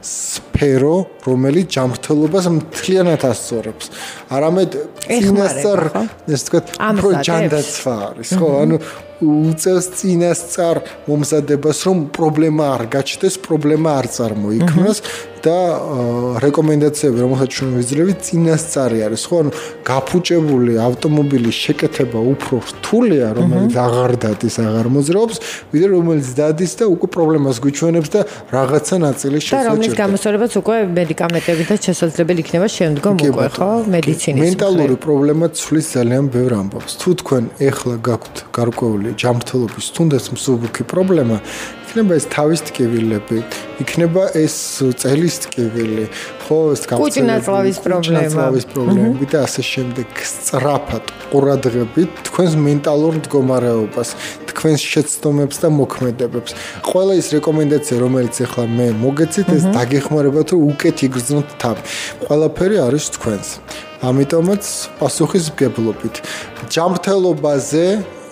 სფერო, რომელიც ჯანმრთელობას მთლიანად ასწორებს. არამედ წინასწარ, ესე ვთქვათ, პროჯანდაცვა არის, ხო? ანუ უწევს წინასწარ მომზადებას, რომ პრობლემა არ გაჩნდეს, პრობლემა არ წარმოიქმნას და რეკომენდაციები, რომელსაც ჩვენ ვიძლევით, წინასწარი არის, ხო? ანუ გაფუჭებული ავტომობილის შეკეთება უფრო რთულია, რომელიც აღარ დადის, აღარ მოძრაობს, ვიდრე რომელიც დადის და უკვე პრობლემას გვიჩვენებს და რაღაცა ნაწილი შესაძლოა. და რომლის გამოსწორებაც უკვე მედიკამენტები და შესაძლებელი იქნება შემდგომ უკვე, ხო? მედიცინის. მენტალური პრობლემა ცვლის ძალიან ბევრ ამბავს. თუ თქვენ ეხლა გაქვთ გარკვეული ჯანმრთელობის თუნდაც მსუბუქი პრობლემა, იქნება ეს თავის ტკივილები, იქნება ეს წელის ტკივილი, ხო, ეს კუჭნაწლავის პრობლემები და ასე შემდეგ. სწრაფად ყურადღებით თქვენს მენტალურ მდგომარეობას, თქვენს შეცდომებს და მოქმედებებს. ყველა ის რეკომენდაცია, რომელიც ახლა მე მოგეცით, ეს დაგეხმარებათ, რომ უკეთ იგრძნოთ თავი. ყველაფერი არის თქვენს. ამიტომაც პასუხისმგებლობით ჯანმრთელობაზე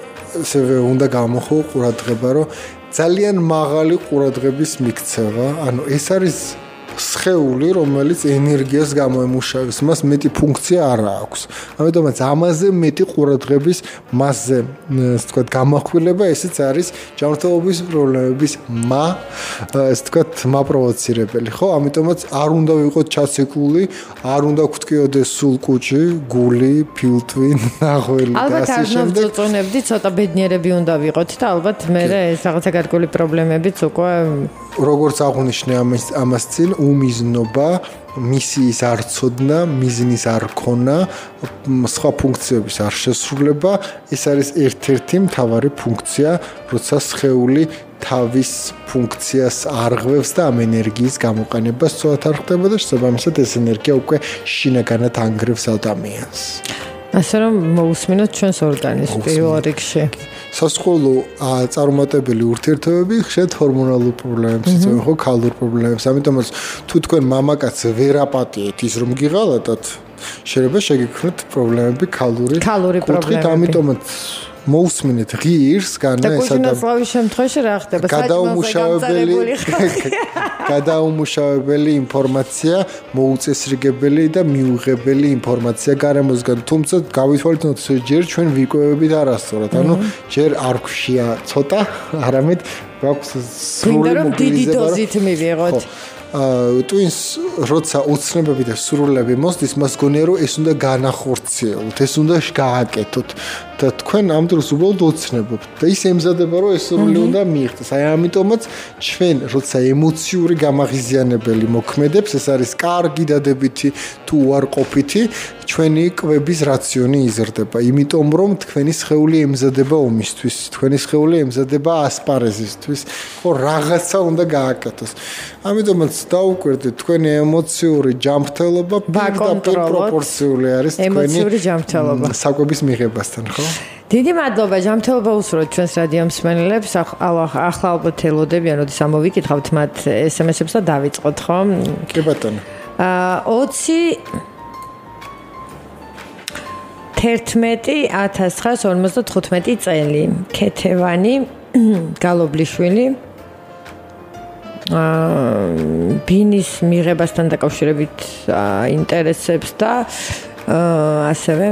ასევე უნდა გამოხო ყურადღება, რომ ძალიან მაღალი ყურადღების მიქცევა, ანუ ეს არის სხეული, რომელიც ენერგიას გამოემუშავებს, მას მეტი ფუნქცია არ აქვს. ამიტომაც ამაზე მეტი ყურადღების მასზე, ასე ვთქვათ, გამახვილება, ესეც არის ჯანმრთელობის პრობლემების მა, ასე ვთქვათ, მაპროვოცირებელი, ხო? ამიტომაც არ უნდა ვიყოთ ჩაცეკვული, არ უნდა გვტკიოდეს სულ კუჭი, გული, ფილტვი, ნაღველი და ასე შემდეგ. ალბათ არ ნავწუწუნებდი, ცოტა ბედნიერები უნდა ვიყოთ და ალბათ მე ეს რაღაცა გარკვეული პრობლემებიც უკვე როგორც აღვნიშნე ამას ამას წინ უმიზნობა, მისიის არ ცოდნა, მიზნის არ ქონა, სხვა ფუნქციების არ შესრულება, ეს არის ერთ-ერთი მთავარი ფუნქცია, როცა სხეული თავის ფუნქციას არღვევს და ამ ენერგიის გამოყენება სწორად არ ხდება და შესაბამისად ეს ენერგია უკვე შინაგანად ანგრევს ადამიანს. ასე რომ მოусმინოთ ჩვენს ორგანიზმს პირველ რიგში. სასწავლო წარუმატებელი ურთიერთობები ხშირად ჰორმონალურ პრობლემებს იწვევენ, ხო, ქალურ პრობლემებს. ამიტომაც თუ თქვენ მამაკაცს ვერ აპატიეთ ის რომ გიღალატოთ, შეიძლება შეგექმნათ პრობლემები ქალური კუთხით, ამიტომაც მოусმინეთ ღირს განა ეს ადამიანი. და კუჭნაწლავის შემთხვევაში რა ხდება? გადაუმუშავებელი გადაუმუშავებელი ინფორმაცია, მოუწესრიგებელი და მიუღებელი ინფორმაცია გარემოსგან, თუმცა გავითვალისწინოთ, ჯერ ჩვენ ვიკويებით არასწორად, ანუ ჯერ არ გვშია ცოტა, არამედ გვაქვს სრული მობილიზება. დიდი დოზით მივიღოთ. ტვინს როცა უცნებები და სრულები მოსდის, მას გონია რომ ეს უნდა განახორციელოთ, ეს უნდა გააკეთოთ და თქვენ ამ დროს უბრალოდ უცნებობთ და ის ემზადება რომ ეს სრული უნდა მიიღწეს. აი ამიტომაც ჩვენ როცა ემოციური გამაღიზიანებელი მოქმედებს, ეს არის კარგი დადებითი თუ უარყოფითი, ჩვენი კვების რაციონი იზრდება, იმიტომ რომ თქვენი სხეული ემზადება ომისთვის, თქვენი სხეული ემზადება ასპარეზისთვის, ხო, რაღაცა უნდა გააკეთოს. ამიტომაც დაუკვირდით, თქვენი ემოციური ჯანმრთელობა პირდაპირ პროპორციული არის თქვენი საკვების მიღებასთან, ხო? დიდი მადლობა, ჯანმრთელობა უსურვოთ ჩვენს რადიო მსმენელებს. ახლა ალბათ ელოდებიან, როდის ამოვიკითხავთ მათ ესემესებს და დავიწყოთ, ხო? კი ბატონო. ოცი თერთმეტი ათას ცხრაას ორმოცდათხუთმეტი წელი. ქეთევანი გალობლიშვილი ბინის მიღებასთან დაკავშირებით ინტერესებს და ასევე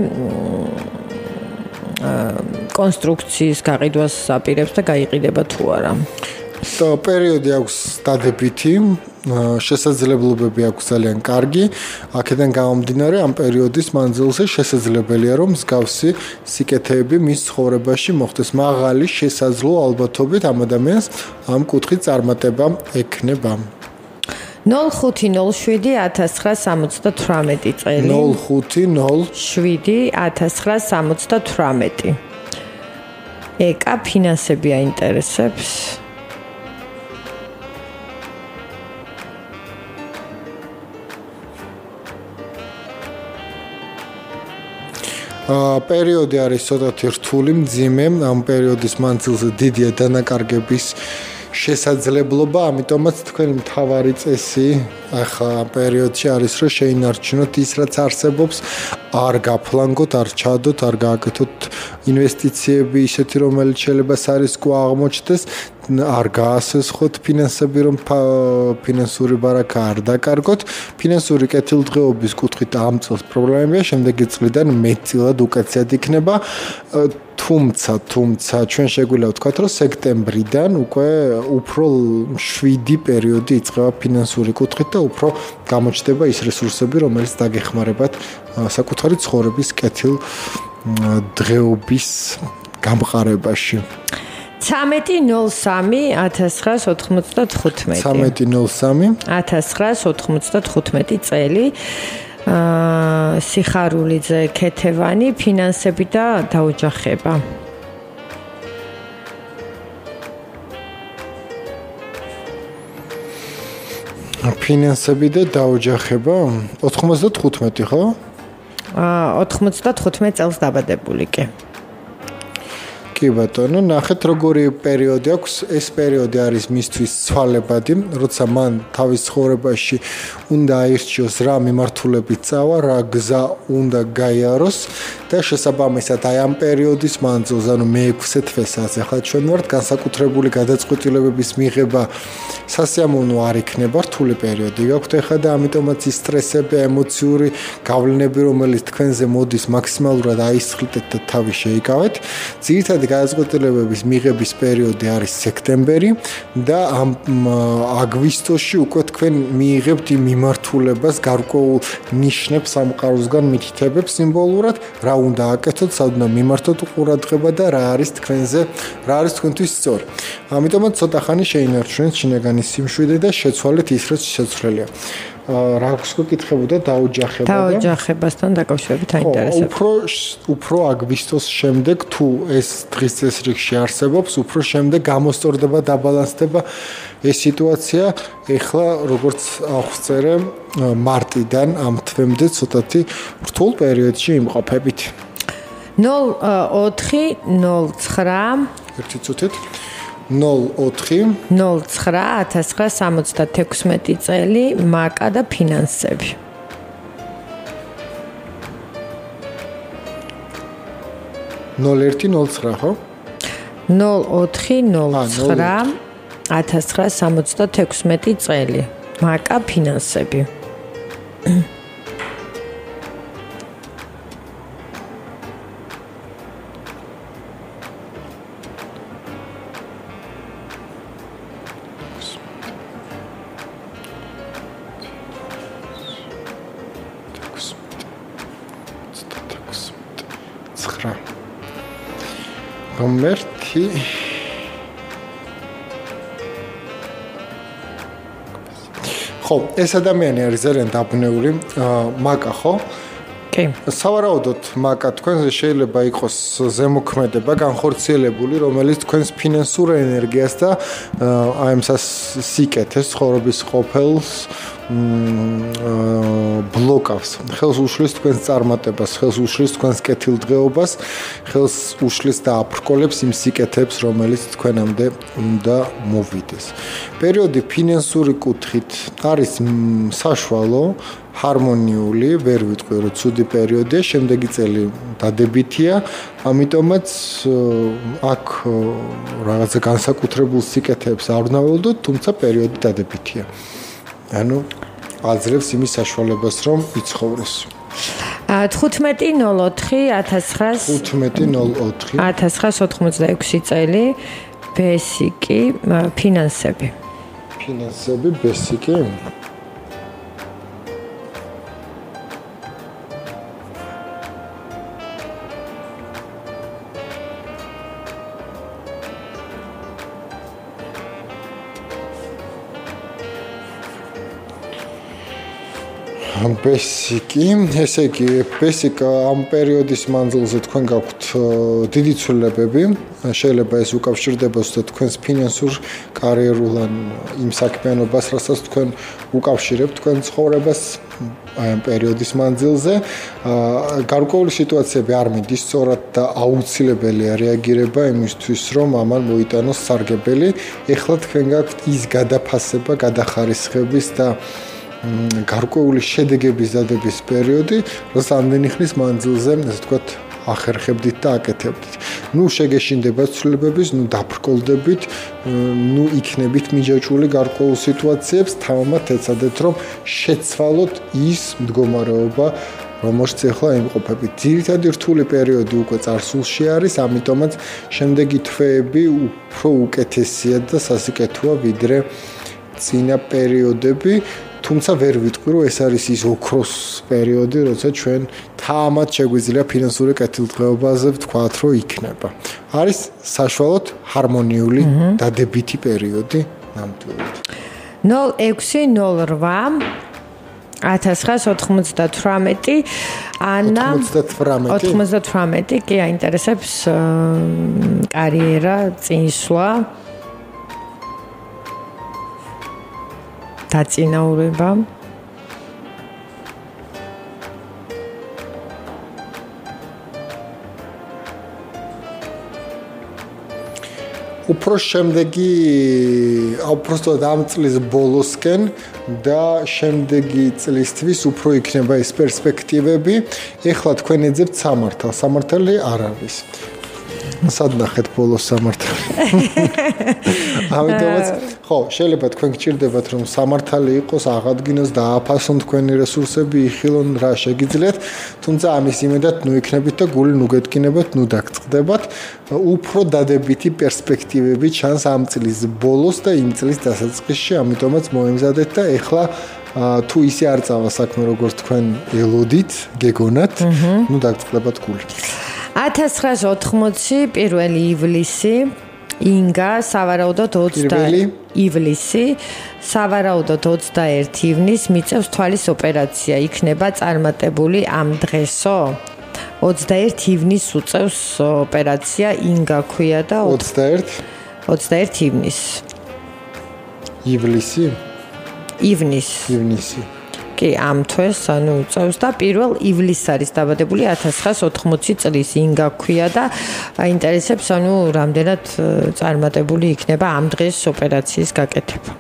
კონსტრუქციის გაყიდვას აპირებს და გაიყიდება თუ არა. პერიოდი აქვს დადებითი, შესაძლებლობები აქვს ძალიან კარგი. აქედან გამომდინარე, ამ პერიოდის მანძილზე შესაძლებელია, რომ მსგავსი სიკეთეები მის ცხოვრებაში მოხდეს. მაღალი შესაძლო ალბათობით ამ ადამიანს ამ კუთხით წარმატება ექნება. ნულ ხუთი ნულ შვიდი ათას ცხრაასა სამოცდათვრამეტი წელი. ნულ ხუთი ნულ შვიდი ათას ცხრაასა სამოცდათვრამეტი. ეკა ფინანსები აინტერესებს. პერიოდი არის ცოტათი რთული, მძიმე, ამ პერიოდის მანძილზე დიდია დანაკარგების შესაძლებლობა, ამიტომაც თქვენი მთავარი წესი ახლა პერიოდში არის, რომ შეინარჩუნოთ ის, რაც არსებობს, არ გაფლანგოთ, არ ჩადოთ, არ გააკეთოთ ინვესტიციები ისეთი, რომელიც შეიძლება სარისკო აღმოჩნდეს, არ გაასესხოთ ფინანსები, რომ ფინანსური ბარაკა არ დაკარგოთ. ფინანსური კეთილდღეობის კუთხით ამ წელს პრობლემებია, შემდეგი წლიდან მეტწილად უკეთესად იქნება. თუმცა, თუმცა ჩვენ შეგვიძლია ვთქვათ, რომ სექტემბრიდან უკვე უფრო შვიდი პერიოდი იწყება ფინანსური კუთხით და უფრო გამოჩნდება ის რესურსები, რომელიც დაგეხმარებათ საკუთარი ცხოვრების კეთილდღეობის გამყარებაში. ცამეტი ნულ სამი ათას ცხრაასა ოთხმოცდათხუთმეტი. ცამეტი ნულ სამი ათას ცხრაასა ოთხმოცდათხუთმეტი წელი. აა სიხარულიძე ქეთევანი, ფინანსები და დაოჯახება. ფინანსები და დაოჯახება ოთხმოცდათხუთმეტი, ხო? აა ოთხმოცდათხუთმეტი წელს დაბადებული კი. კი ბატონო, ნახეთ როგორი პერიოდი აქვს. ეს პერიოდი არის მისთვის ცვალებადი, როცა მან თავის ცხოვრებაში უნდა აირჩიოს რა მიმართულებით წავა, რა გზა უნდა გაიაროს და შესაბამისად აი ამ პერიოდის მანძილზე, ანუ მეექვსე თვესაც ახლა ჩვენ ვართ, განსაკუთრებული გადაწყვეტილებების მიღება სასიამოვნო არ იქნება, რთული პერიოდი გაქვთ ახლა და ამიტომაც ის სტრესები, ემოციური გავლენები, რომელიც თქვენზე მოდის, მაქსიმალურად აისხლტეთ და თავი შეიკავეთ. ძირითადი გადაწყვეტილებების მიღების პერიოდი არის სექტემბერი და ამ აგვისტოში უკვე თქვენ მიიღებთ იმ მიმართულებას, გარკვეულ ნიშნებს სამყაროსგან მითითებებს სიმბოლურად, რა უნდა აკეთოთ, სად უნდა მიმართოთ ყურადღება და რა არის თქვენზე, რა არის თქვენთვის სწორი. ამიტომაც ცოტა ხანი შეინარჩუნეთ შინაგანი სიმშვიდე და შეცვალეთ ის, რაც შეცვლელია. რა გკითხებოდა დაოჯახება და დაოჯახებასთან დაკავშირებით აინტერესებს. უფრო უფრო აგვისტოს შემდეგ თუ ეს დღის წესრიგში არსებობს, უფრო შემდეგ გამოსწორდება, დაბალანსდება ეს სიტუაცია. ეხლა როგორც აღწერე, მარტიდან ამ თვემდე ცოტათი რთულ პერიოდში იმყოფებით. ნულ ოთხი ნულ ცხრა ერთი წუთით ნულ ოთხი ნულ ცხრა ათას ცხრაასა სამოცდათექვსმეტი წელი, მაკა და ფინანსები. ნულ ერთი ნულ ცხრა, ხო? ნულ ოთხი ნულ ცხრა ათას ცხრაასა სამოცდათექვსმეტი წელი, მაკა ფინანსები. ღმერთი ხო, ეს ადამიანი არის ძალიან დაბნეული, მაკა, ხო? კი. სავარაუდოდ მაკა თქვენზე შეიძლება იყოს ზემოქმედება განხორციელებული, რომელიც თქვენს ფინანსურ ენერგიას და აი ამ სიკეთეს, ცხოვრების ყოფილს ბლოკავს. ხელს უშლის თქვენს წარმატებას, ხელს უშლის თქვენს კეთილდღეობას, ხელს უშლის და აფრკოლებს იმ სიკეთეებს, რომელიც თქვენამდე უნდა მოვიდეს. პერიოდი ფინანსური კუთხით არის საშუალო, ჰარმონიული, ვერ ვიტყვი რომ ცუდი პერიოდია, შემდეგი წელი დადებითია, ამიტომაც აქ რაღაცა განსაკუთრებულ სიკეთეებს არ უნდა ველოდოთ, თუმცა პერიოდი დადებითია. ანუ აძლევს იმის საშუალებას, რომ იცხოვროს. თხუთმეტი ნოლ ოთხი ათას ცხრაას ოცდაექვსი წელი ბესიკი ფინანსები. ფინანსები ბესიკი ბესიკი, ესე იგი, ბესიკა ამ პერიოდის მანძილზე თქვენ გაქვთ დიდი ცვლილებები, შეიძლება ეს უკავშირდება ზუსტად თქვენს ფინანსურ კარიერულ ან იმ საქმიანობას, რასაც თქვენ უკავშირებთ თქვენ ცხოვრებას აი ამ პერიოდის მანძილზე. გარკვეული სიტუაციები არ მიდის სწორად და აუცილებელია რეაგირება იმისთვის, რომ ამან მოიტანოს სარგებელი. ეხლა თქვენ გაქვთ ის გადაფასება, გადახარისხების და გარკვეული შედეგების დადების პერიოდი, რაც ამდენი ხნის მანძილზე, ასე ვთქვათ, ახერხებდით და აკეთებდით. ნუ შეგეშინდებათ ცვლილებების, ნუ დაფრკოლდებით, ნუ იქნებით მიჯაჭვული გარკვეულ სიტუაციებს, თამამად ეცადეთ, რომ შეცვალოთ ის მდგომარეობა, რომელშიც ახლა იმყოფებით. ძირითადი რთული პერიოდი უკვე წარსულში არის, ამიტომაც შემდეგი თვეები უფრო უკეთესია და სასიკეთოა ვიდრე წინა პერიოდები. თუმცა ვერ ვიტყვი რომ ეს არის ის ოქროს პერიოდი, როცა ჩვენ თამამად შეგვიძლია ფინანსური კეთილდღეობაზე ვთქვათ, რომ იქნება. არის საშუალოდ ჰარმონიული დადებითი პერიოდი ნამდვილად. ნოლ ექვსი ნოლ რვა ათას ცხრაას ოცდათვრამეტი ანა ოცდათვრამეტი კი აინტერესებს კარიერა, წინსვლა დაწინაურება უფრო შემდეგი უბრალოდ ამ წლის ბოლოსკენ და შემდეგი წლისთვის უფრო იქნება ეს პერსპექტივები. ეხლა თქვენ ეძებთ სამართალს, სამართალი არ არის. სად ნახეთ ბოლოს სამართალი? ამიტომაც ხო, შეიძლება თქვენ გჭირდებათ რომ სამართალი იყოს, აღადგინოს და ააფასონ თქვენი რესურსები, იხილონ რა შეგიძლიათ, თუმცა ამის იმედად ნუ იქნებით და გული ნუ გეტკინებათ, ნუ დაგწყდებათ. უფრო დადებითი პერსპექტივები ჩანს ამ წლის ბოლოს და იმ წლის დასაწყისში, ამიტომაც მოემზადეთ და ეხლა თუ ისე არ წავა საქმე როგორც თქვენ ელოდით, გეგონათ, ნუ დაგწყდებათ გული. ათას ცხრაას ოთხმოცი პირველი ივლისი ინგა სავარაუდოდ ოცდაერთი ივლისი სავარაუდოდ ოცდაერთი ივნის მიწევს თვალის ოპერაცია იქნება წარმატებული ამ დღესო ოცდაერთი ივნის უწევს ოპერაცია ინგა ქვია და ოცდაერთი ივნის ივლისი ივნის ივნისი კი ამ თვეს ანუ უწევს და პირველ ივლისს არის დაბადებული ათას ცხრაას ოთხმოცი წლის ინგა ქვია და აინტერესებს ანუ რამდენად წარმატებული იქნება ამ დღეს ოპერაციის გაკეთება.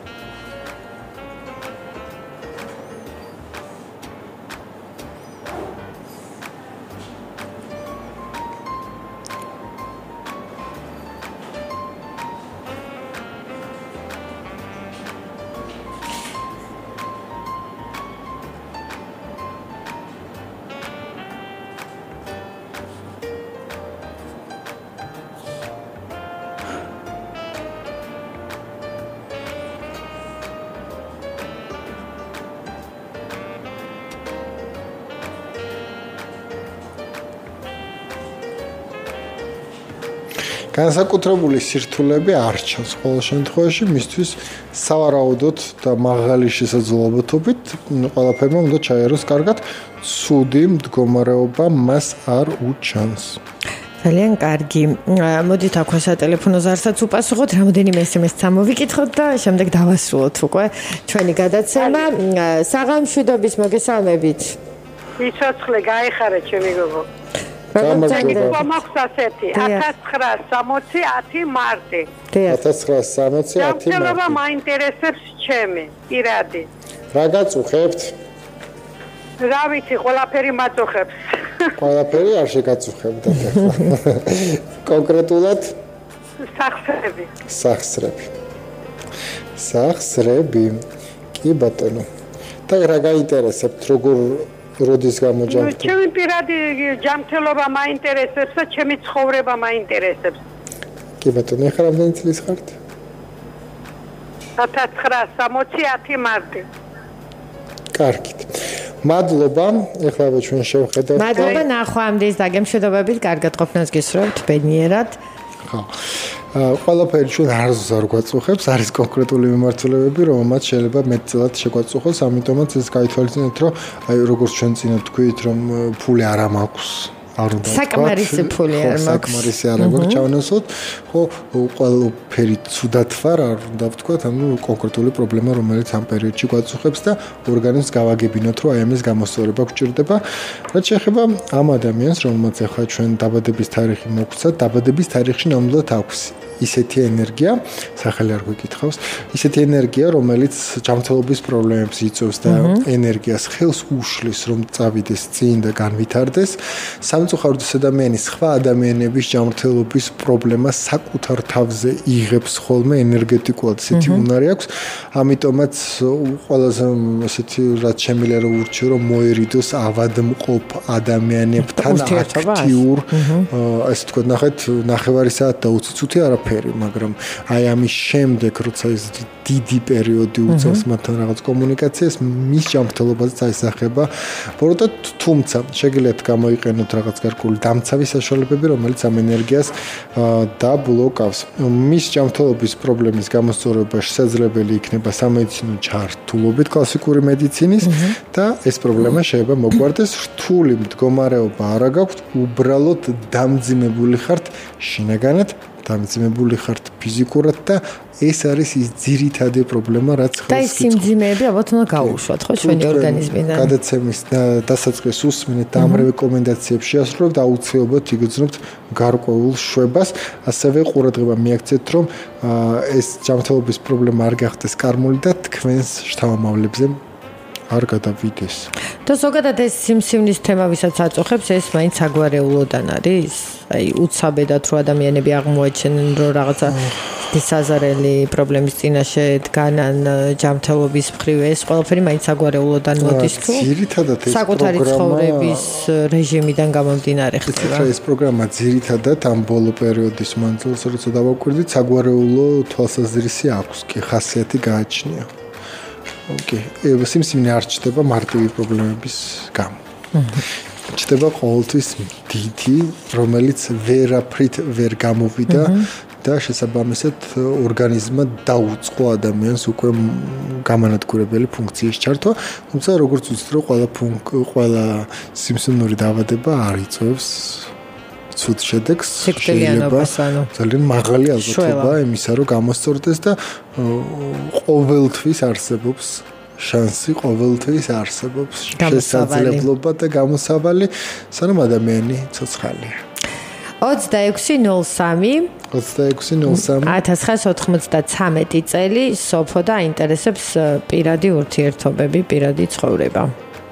განსაკუთრებული სირთულეები არ ჩანს ყოველ შემთხვევაში მისთვის სავარაუდოდ და მაღალი შესაძლებლობებით ყველაფერმა უნდა ჩაეროს კარგად ცუდი მდგომარეობა მას არ უჩანს. ძალიან კარგი. მოდით აქ სატელეფონო ზარსაც უპასუხოთ, რამოდენიმე ესემეს წამოვიკითხოთ და შემდეგ დავასრულოთ უკვე ჩვენი გადაცემა. საღამშვიდობის მოგესალმებით. სიცოცხლე გაიხარა ჩემი გოგო. გამარჯობა. მაქვს ასეთი ათას ცხრაას სამოცი ათი მარტი. ათას ცხრაას სამოცი ათი მარტი. ჯანმრთელობა მაინტერესებს ჩემი, პირადი. რა გაწუხებთ? რა ვიცი, ყველაფერი მაწუხებს. ყველაფერი არ შეგაწუხებთ ახლა. კონკრეტულად სახსრები. სახსრები. სახსრები. კი ბატონო. და რა გაინტერესებთ, როგორ როდის გამოჯამთ? ჩემი პირადი ჯანმრთელობა მაინტერესებს და ჩემი ცხოვრება მაინტერესებს. კი ბატონო, ახლა რამდენი წლის ხართ? ათას ცხრაას სამოცი ათი მარტი. კარგით. მადლობა, ეხლა ჩვენ შევხედავთ. მადლობა ნახვამდის დაგემშვიდობებით, კარგად ყოფნას გისურვებთ ბედნიერად. ხო. ყველაფერი ჩვენ არ ზარ გვაწუხებს, არის კონკრეტული მიმართულებები, რომელმაც შეიძლება მეტწილად შეგვაწუხოს, ამიტომაც ეს გაითვალისწინეთ, რომ აი როგორც ჩვენ წინა თქვით, რომ ფული არ მაქვს. არ უნდა საკმარისი ფული არ მაქვს. საკმარისი არ მაქვს ჩავნესოთ, ხო, ყველაფერი ცუდად ვარ, არ უნდა ვთქვათ, ანუ კონკრეტული პრობლემა, რომელიც ამ პერიოდში გვაწუხებს და ორგანიზმს გავაგებინოთ, რომ აი ამის გამოსწორება გვჭირდება. რაც შეეხება ამ ადამიანს, რომელმაც ახლა ჩვენ დაბადების თარიღი მოგვცა, დაბადების თარიღში ნამდვილად აქვს ისეთი ენერგია, სახელი არ გვიკითხავს, ისეთი ენერგია, რომელიც ჯანმრთელობის პრობლემებს იწვევს და ენერგიას ხელს უშლის, რომ წავიდეს წინ და განვითარდეს. სამწუხაროდ ეს ადამიანი სხვა ადამიანების ჯანმრთელობის პრობლემას საკუთარ თავზე იღებს ხოლმე ენერგეტიკულად, ესეთი უნარი აქვს. ამიტომაც ყველაზე ესეთი რაც შემიძლია რომ ურჩიო, რომ მოერიდოს ავადმყოფ ადამიანებთან აქტიურ, ასე თქვა, ნახეთ, ნახევარი საათ და ოცი წუთი არაფერი. მაგრამ აი ამის შემდეგ როცა ეს დიდი პერიოდი უწევს მათთან რაღაც კომუნიკაციას, მის ჯანმრთელობაზე წაისახება. ბოროტად, თუმცა შეგიძლიათ გამოიყენოთ რაღაც გარკვეული დამცავი საშუალებები, რომელიც ამ ენერგიას დაბლოკავს. მის ჯანმრთელობის პრობლემის გამოსწორება შესაძლებელი იქნება სამედიცინო ჩართულობით კლასიკური მედიცინის და ეს პრობლემა შეიძლება მოგვარდეს. რთული მდგომარეობა არა გაქვთ, უბრალოდ დამძიმებული ხართ შინაგანად, დამძიმებული ხართ ფიზიკურად და ეს არის ის ძირითადი პრობლემა, რაც ხელს და ის სიმძიმეები ალბათ უნდა გაუშვათ, ხო, ჩვენი ორგანიზმიდან. გადაცემის დასაწყის უსმენთ და ამ რეკომენდაციებს შეასრულებთ, აუცილებლად იგრძნობთ გარკვეულ შვებას, ასევე ყურადღება მიაქცეთ, რომ ეს ჯანმრთელობის პრობლემა არ გახდეს კარმული და თქვენს შთამომავლებზე არ გადავიდეს. და ზოგადად ეს სიმსივნის თემა, ვისაც აწუხებს, ეს მაინც საგვარეულოდან არის? აი, უცაბედად რო ადამიანები აღმოაჩენენ, რომ რაღაცა დისაზარელი პრობლემის წინაშე დგანან ჯანმრთელობის მხრივ, ეს ყველაფერი მაინც საგვარეულოდან მოდის თუ? ძირითადად ეს საკუთარი ცხოვრების რეჟიმიდან გამომდინარე ხდება. ეს პროგრამა ძირითადად ამ ბოლო პერიოდის მანძილზე, როცა დავაკვირდით, საგვარეულო თვალსაზრისი აქვს, კი ხასიათი გააჩნია. ოკეი, სიმსივნე არ ჩდება მარტივი პრობლემების გამო. ჩდება ყოველთვის დიდი, რომელიც ვერაფრით ვერ გამოვიდა და შესაბამისად ორგანიზმმა დაუწყო ადამიანს უკვე გამანადგურებელი ფუნქციის ჩართვა, თუმცა როგორც ვიცით, რომ ყველა ყველა სიმსივნური დაავადება არ იწვევს ცუდ შედეგს, შეიძლება ძალიან მაღალი აზრთობა იმისა, რომ გამოსწორდეს და ყოველთვის არსებობს შანსი, ყოველთვის არსებობს შესაძლებლობა და გამოსავალი, სანამ ადამიანი ცოცხალია. ოცდაექვსი ნულ სამი ოცდაექვსი ნულ სამი ათას ცხრაას ოთხმოცდაცამეტი წელი სოფო და აინტერესებს პირადი ურთიერთობები, პირადი ცხოვრება.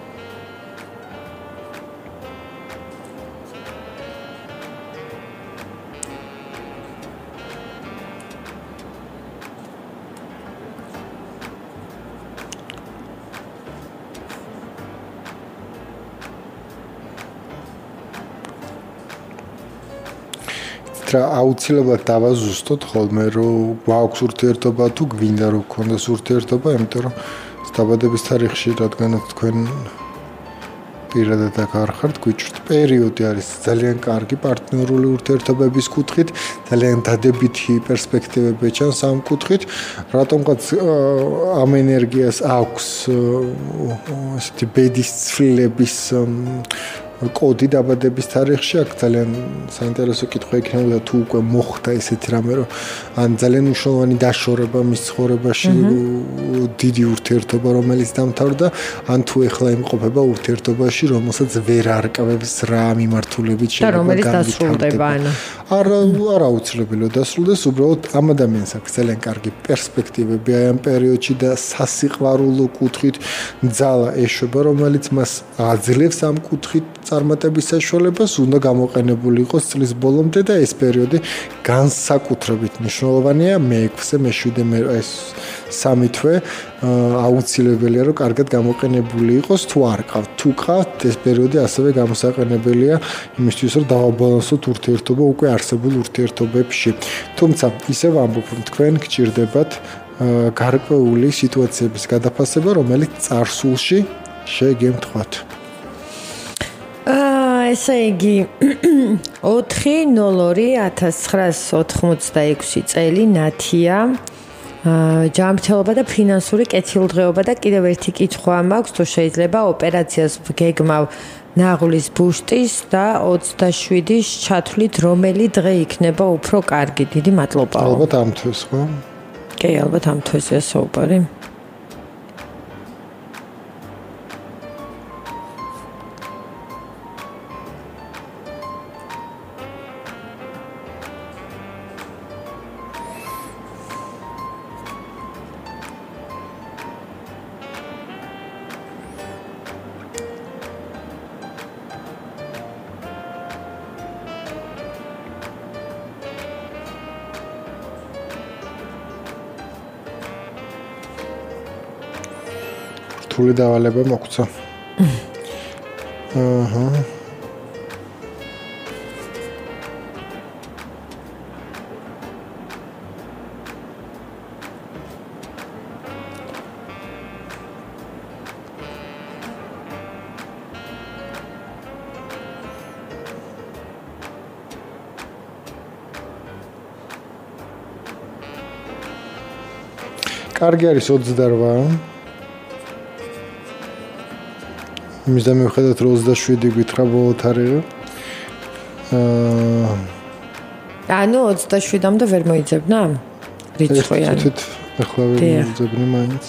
რა აუცილებლად დავაზუსტოთ ხოლმე რომ გვაქვს ურთიერთობა თუ გვინდა რომ გქონდეს ურთიერთობა, იმიტომ რომ დაბადების თარიღში რადგანაც თქვენ პირადად აქ არ ხართ, გვიჭირთ პერიოდი არის ძალიან კარგი პარტნიორული ურთიერთობების კუთხით, ძალიან დადებითი პერსპექტივები ჩანს ამ კუთხით, რატომღაც ამ ენერგიას აქვს ესეთი ბედის ცვლილების კოდი დაბადების თარიღში აქ ძალიან საინტერესო კითხვა იქნებოდა თუ უკვე მოხდა ესეთი რამე რომ ან ძალიან მნიშვნელოვანი დაშორება მის ცხოვრებაში დიდი ურთიერთობა რომელიც დამთავრდა ან თუ ეხლა იმყოფება ურთიერთობაში რომელსაც ვერ არკავებს რა მიმართულებით შეიძლება გამიტარდება არა არა აუცილებლად დასრულდეს უბრალოდ ამ ადამიანს აქვს ძალიან კარგი პერსპექტივები აი ამ პერიოდში და სასიყვარულო კუთხით ძალა ეშვება რომელიც მას აძლევს ამ კუთხით წარმატების საშუალებას უნდა გამოყენებული იყოს წლის ბოლომდე და ეს პერიოდი განსაკუთრებით მნიშვნელოვანია მეექვსე მეშვიდე ეს სამი თვე აუცილებელია რომ კარგად გამოყენებული იყოს თუ არ ყავთ თუ ყავთ ეს პერიოდი ასევე გამოსაყენებელია იმისთვის რომ დავაბალანსოთ ურთიერთობა უკვე არსებულ ურთიერთობებში თუმცა ისევ ამბობ რომ თქვენ გჭირდებათ გარკვეული სიტუაციების გადაფასება რომელიც წარსულში შეგემთხვათ ესე იგი ოთხი ნულ ორი ათას ცხრაას ოთხმოცდაექვსი წელი ნათია ჯანმრთელობა და ფინანსური კეთილდღეობა და კიდევ ერთი კითხვა მაქვს თუ შეიძლება ოპერაციას გეგმავ ნაღლის ბუშტის და ოცდაშვიდის ჩათვლით რომელი დღე იქნება უფრო კარგი დიდი მადლობა ალბათ ამ თვეს ხო კი ალბათ ამ თვესია საუბარი რთული დავალება მოგცა. აჰა. კარგი არის ოცდაოთხ. იმის და მივხვდეთ რომ ოცდაშვიდი გითხრა ბოლო თარიღი. აა ანუ ოცდაშვიდამდე ვერ მოიძებნა? რიცხვიანი. თვით ახლა ვერ მოიძებნი მაინც.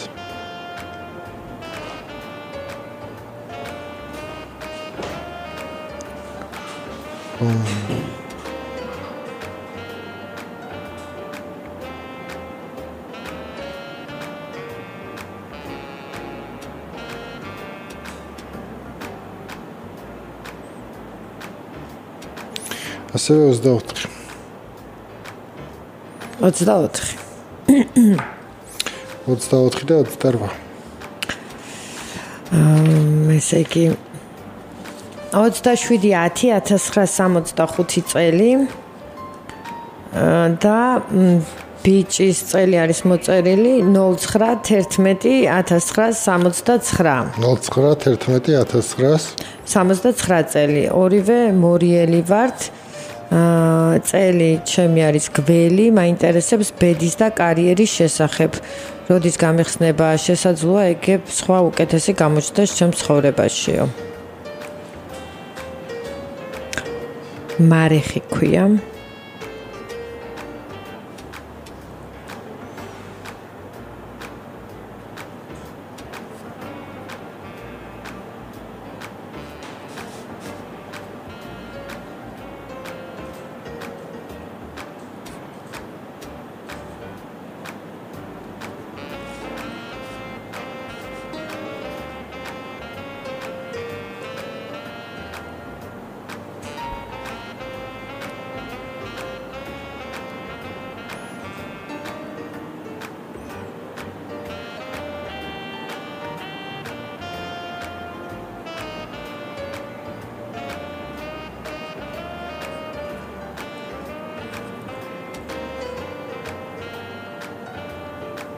ასევე ოცდაოთხი. ოცდაოთხი. ოცდაოთხი და ოცდაოთხ. აა ესე იგი ოცდაშვიდი ათი ათას ცხრაას სამოცდახუთი წელი და ბიჭის წელი არის მოწერილი ნულ ცხრა თერთმეტი ათას ცხრაას სამოცდაცხრა. ნულ ცხრა თერთმეტი ათას ცხრაას სამოცდაცხრა წელი. ორივე მორიელი ვართ. აა წელი ჩემი არის გველი, მაინტერესებს ბედის და კარიერის შესახებ. როდის გამიხსნება შესაძლოა ეგებ სხვა უკეთესი გამოჩნდეს ჩემს ცხოვრებაშიო. მარეხი ქვია.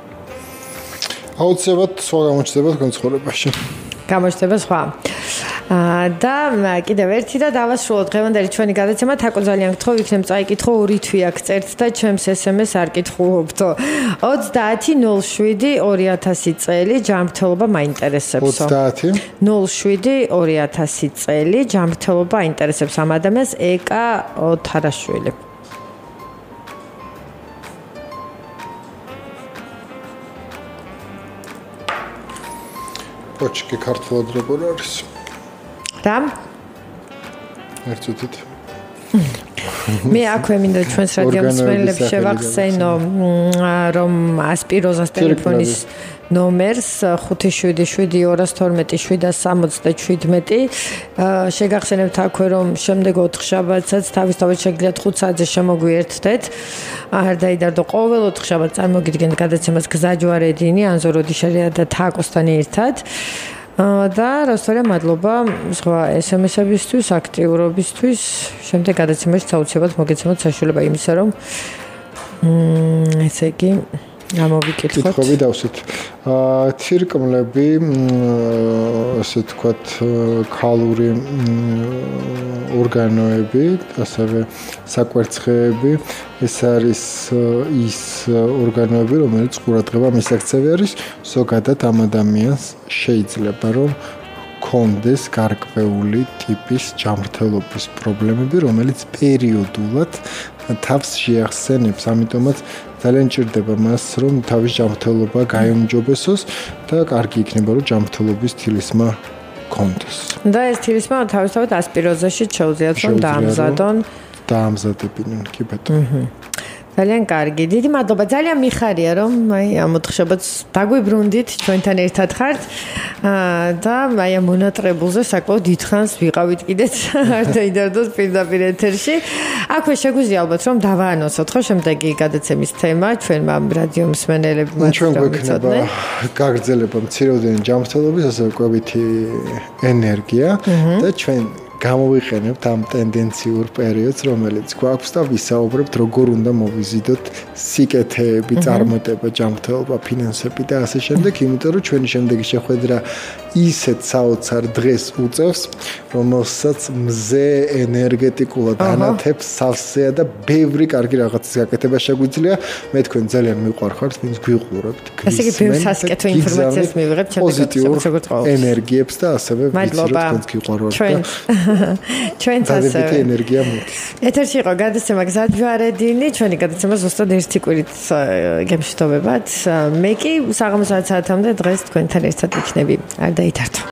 აუცილებლად სხვა გამოჩნდება თქვენ ცხოვრებაში. გამოჩნდება სხვა. და კიდევ ერთი და დავასრულოთ დღევანდელი ჩვენი გადაცემა. თაკო ძალიან გთხოვ, იქნებ წაიკითხო ორი თვი აქ წერთ და ჩემს ეს ემ ეს არ კითხულობდო. ოცდაათი ნულ შვიდი ორი ათასი წელი ჯანმრთელობა მაინტერესებსო. ოცდაათი ნულ შვიდი ორი ათასი წელი ჯანმრთელობა აინტერესებს ამ ადამიანს ეკა ოთარაშვილი. ოჩკი ქართულად როგორ არის? რა? ერთ წუთით. მე აქვე მინდა ჩვენს რადიო მსმენელებს შევახსენო რომ ასპიროზას ტელეფონის ნომერს ხუთი შვიდი შვიდი ორას თორმეტი შვიდას სამოცდა შვიდმეტი შეგახსენებთ აქვე რომ შემდეგ ოთხშაბათსაც თავისთავად შეგიძლიათ ხუთ საათზე შემოგვიერთდეთ. არ დაიდარდო, ყოველ ოთხშაბათს წარმოგიდგენთ გადაცემას გზაჯვარედინი ანზო როდიშელია და თაკოსთან ერთად. და როსტორია მადლობა სხვა ეს ემ ესებისთვის, აქტიურობისთვის. შემდეგ გადაცემაში საუცებად მოგეცემოთ საშუალება იმისა, რომ ესე იგი გამოვიკითხოთ. კითხვები დავსვით. ცირკმლები, ასე ვთქვათ, ქალური ორგანოები, ასევე საკვერცხეები, ეს არის ის ორგანოები, რომელიც ყურადღება მისაქცევი არის. ზოგადად ამ ადამიანს შეიძლება რომ კონდეს გარკვეული ტიპის ჯანმრთელობის პრობლემები, რომელიც პერიოდულად თავს შეახსენებს, ამიტომაც ძალიან ჭირდება მას, რომ თავის ჯანმრთელობა გაემჯობესოს და კარგი იქნება, რომ ჯანმრთელობის თილისმა კონდეს. და ეს თილისმა თავისთავად ასპიროზაში შეუძლიათ რომ დაამზადონ. დაამზადებინენ, კი ბატონო. ძალიან კარგი. დიდი მადლობა. ძალიან მიხარია რომ აი ამ ოთხშაბათს დაგვიბრუნდით, ჩვენთან ერთად ხართ. და აი ამ მონატრებულზე საკმაოდ დიდხანს ვიყავით კიდეც არ დაიდარდოს პირდაპირ ეთერში. აქვე შეგვიძლია ალბათ რომ დავაანონსოთ ხო შემდეგი გადაცემის თემა ჩვენმა რადიო მსმენელებმა. ჩვენ გვექნება გაგრძელება მცირეოდენი ჯანმრთელობის, ასევე კვებითი ენერგია და ჩვენ გამოვიყენებთ ამ ტენდენციურ პერიოდს, რომელიც გვაქვს და ვისაუბრებთ, როგორ უნდა მოვიზიდოთ სიკეთეები, წარმატება, ჯანმრთელობა, ფინანსები და ასე შემდეგ, იმიტომ რომ ჩვენი შემდეგი შეხვედრა ისეთ საოცარ დღეს უწევს, რომელსაც მზე ენერგეტიკულად ანათებს სავსეა და ბევრი კარგი რაღაცის გაკეთება შეგვიძლია. მე თქვენ ძალიან მიყვარხართ, ვინც გვიყურებთ. ესე იგი ბევრ სასკეთო ინფორმაციას მივიღებთ შემდეგი ენერგიებს და ასევე ვიცი რომ თქვენს გიყვაროთ და ჩვენც ასევე ენერგია მოდის. ეთერში იყო გადაცემა გზაჯვარედინი, ჩვენი გადაცემა ზუსტად ერთი კვირით გემშვიდობებად. მე კი საღამო საათამდე დღეს თქვენთან ერთად ვიქნები. არ დაითართო.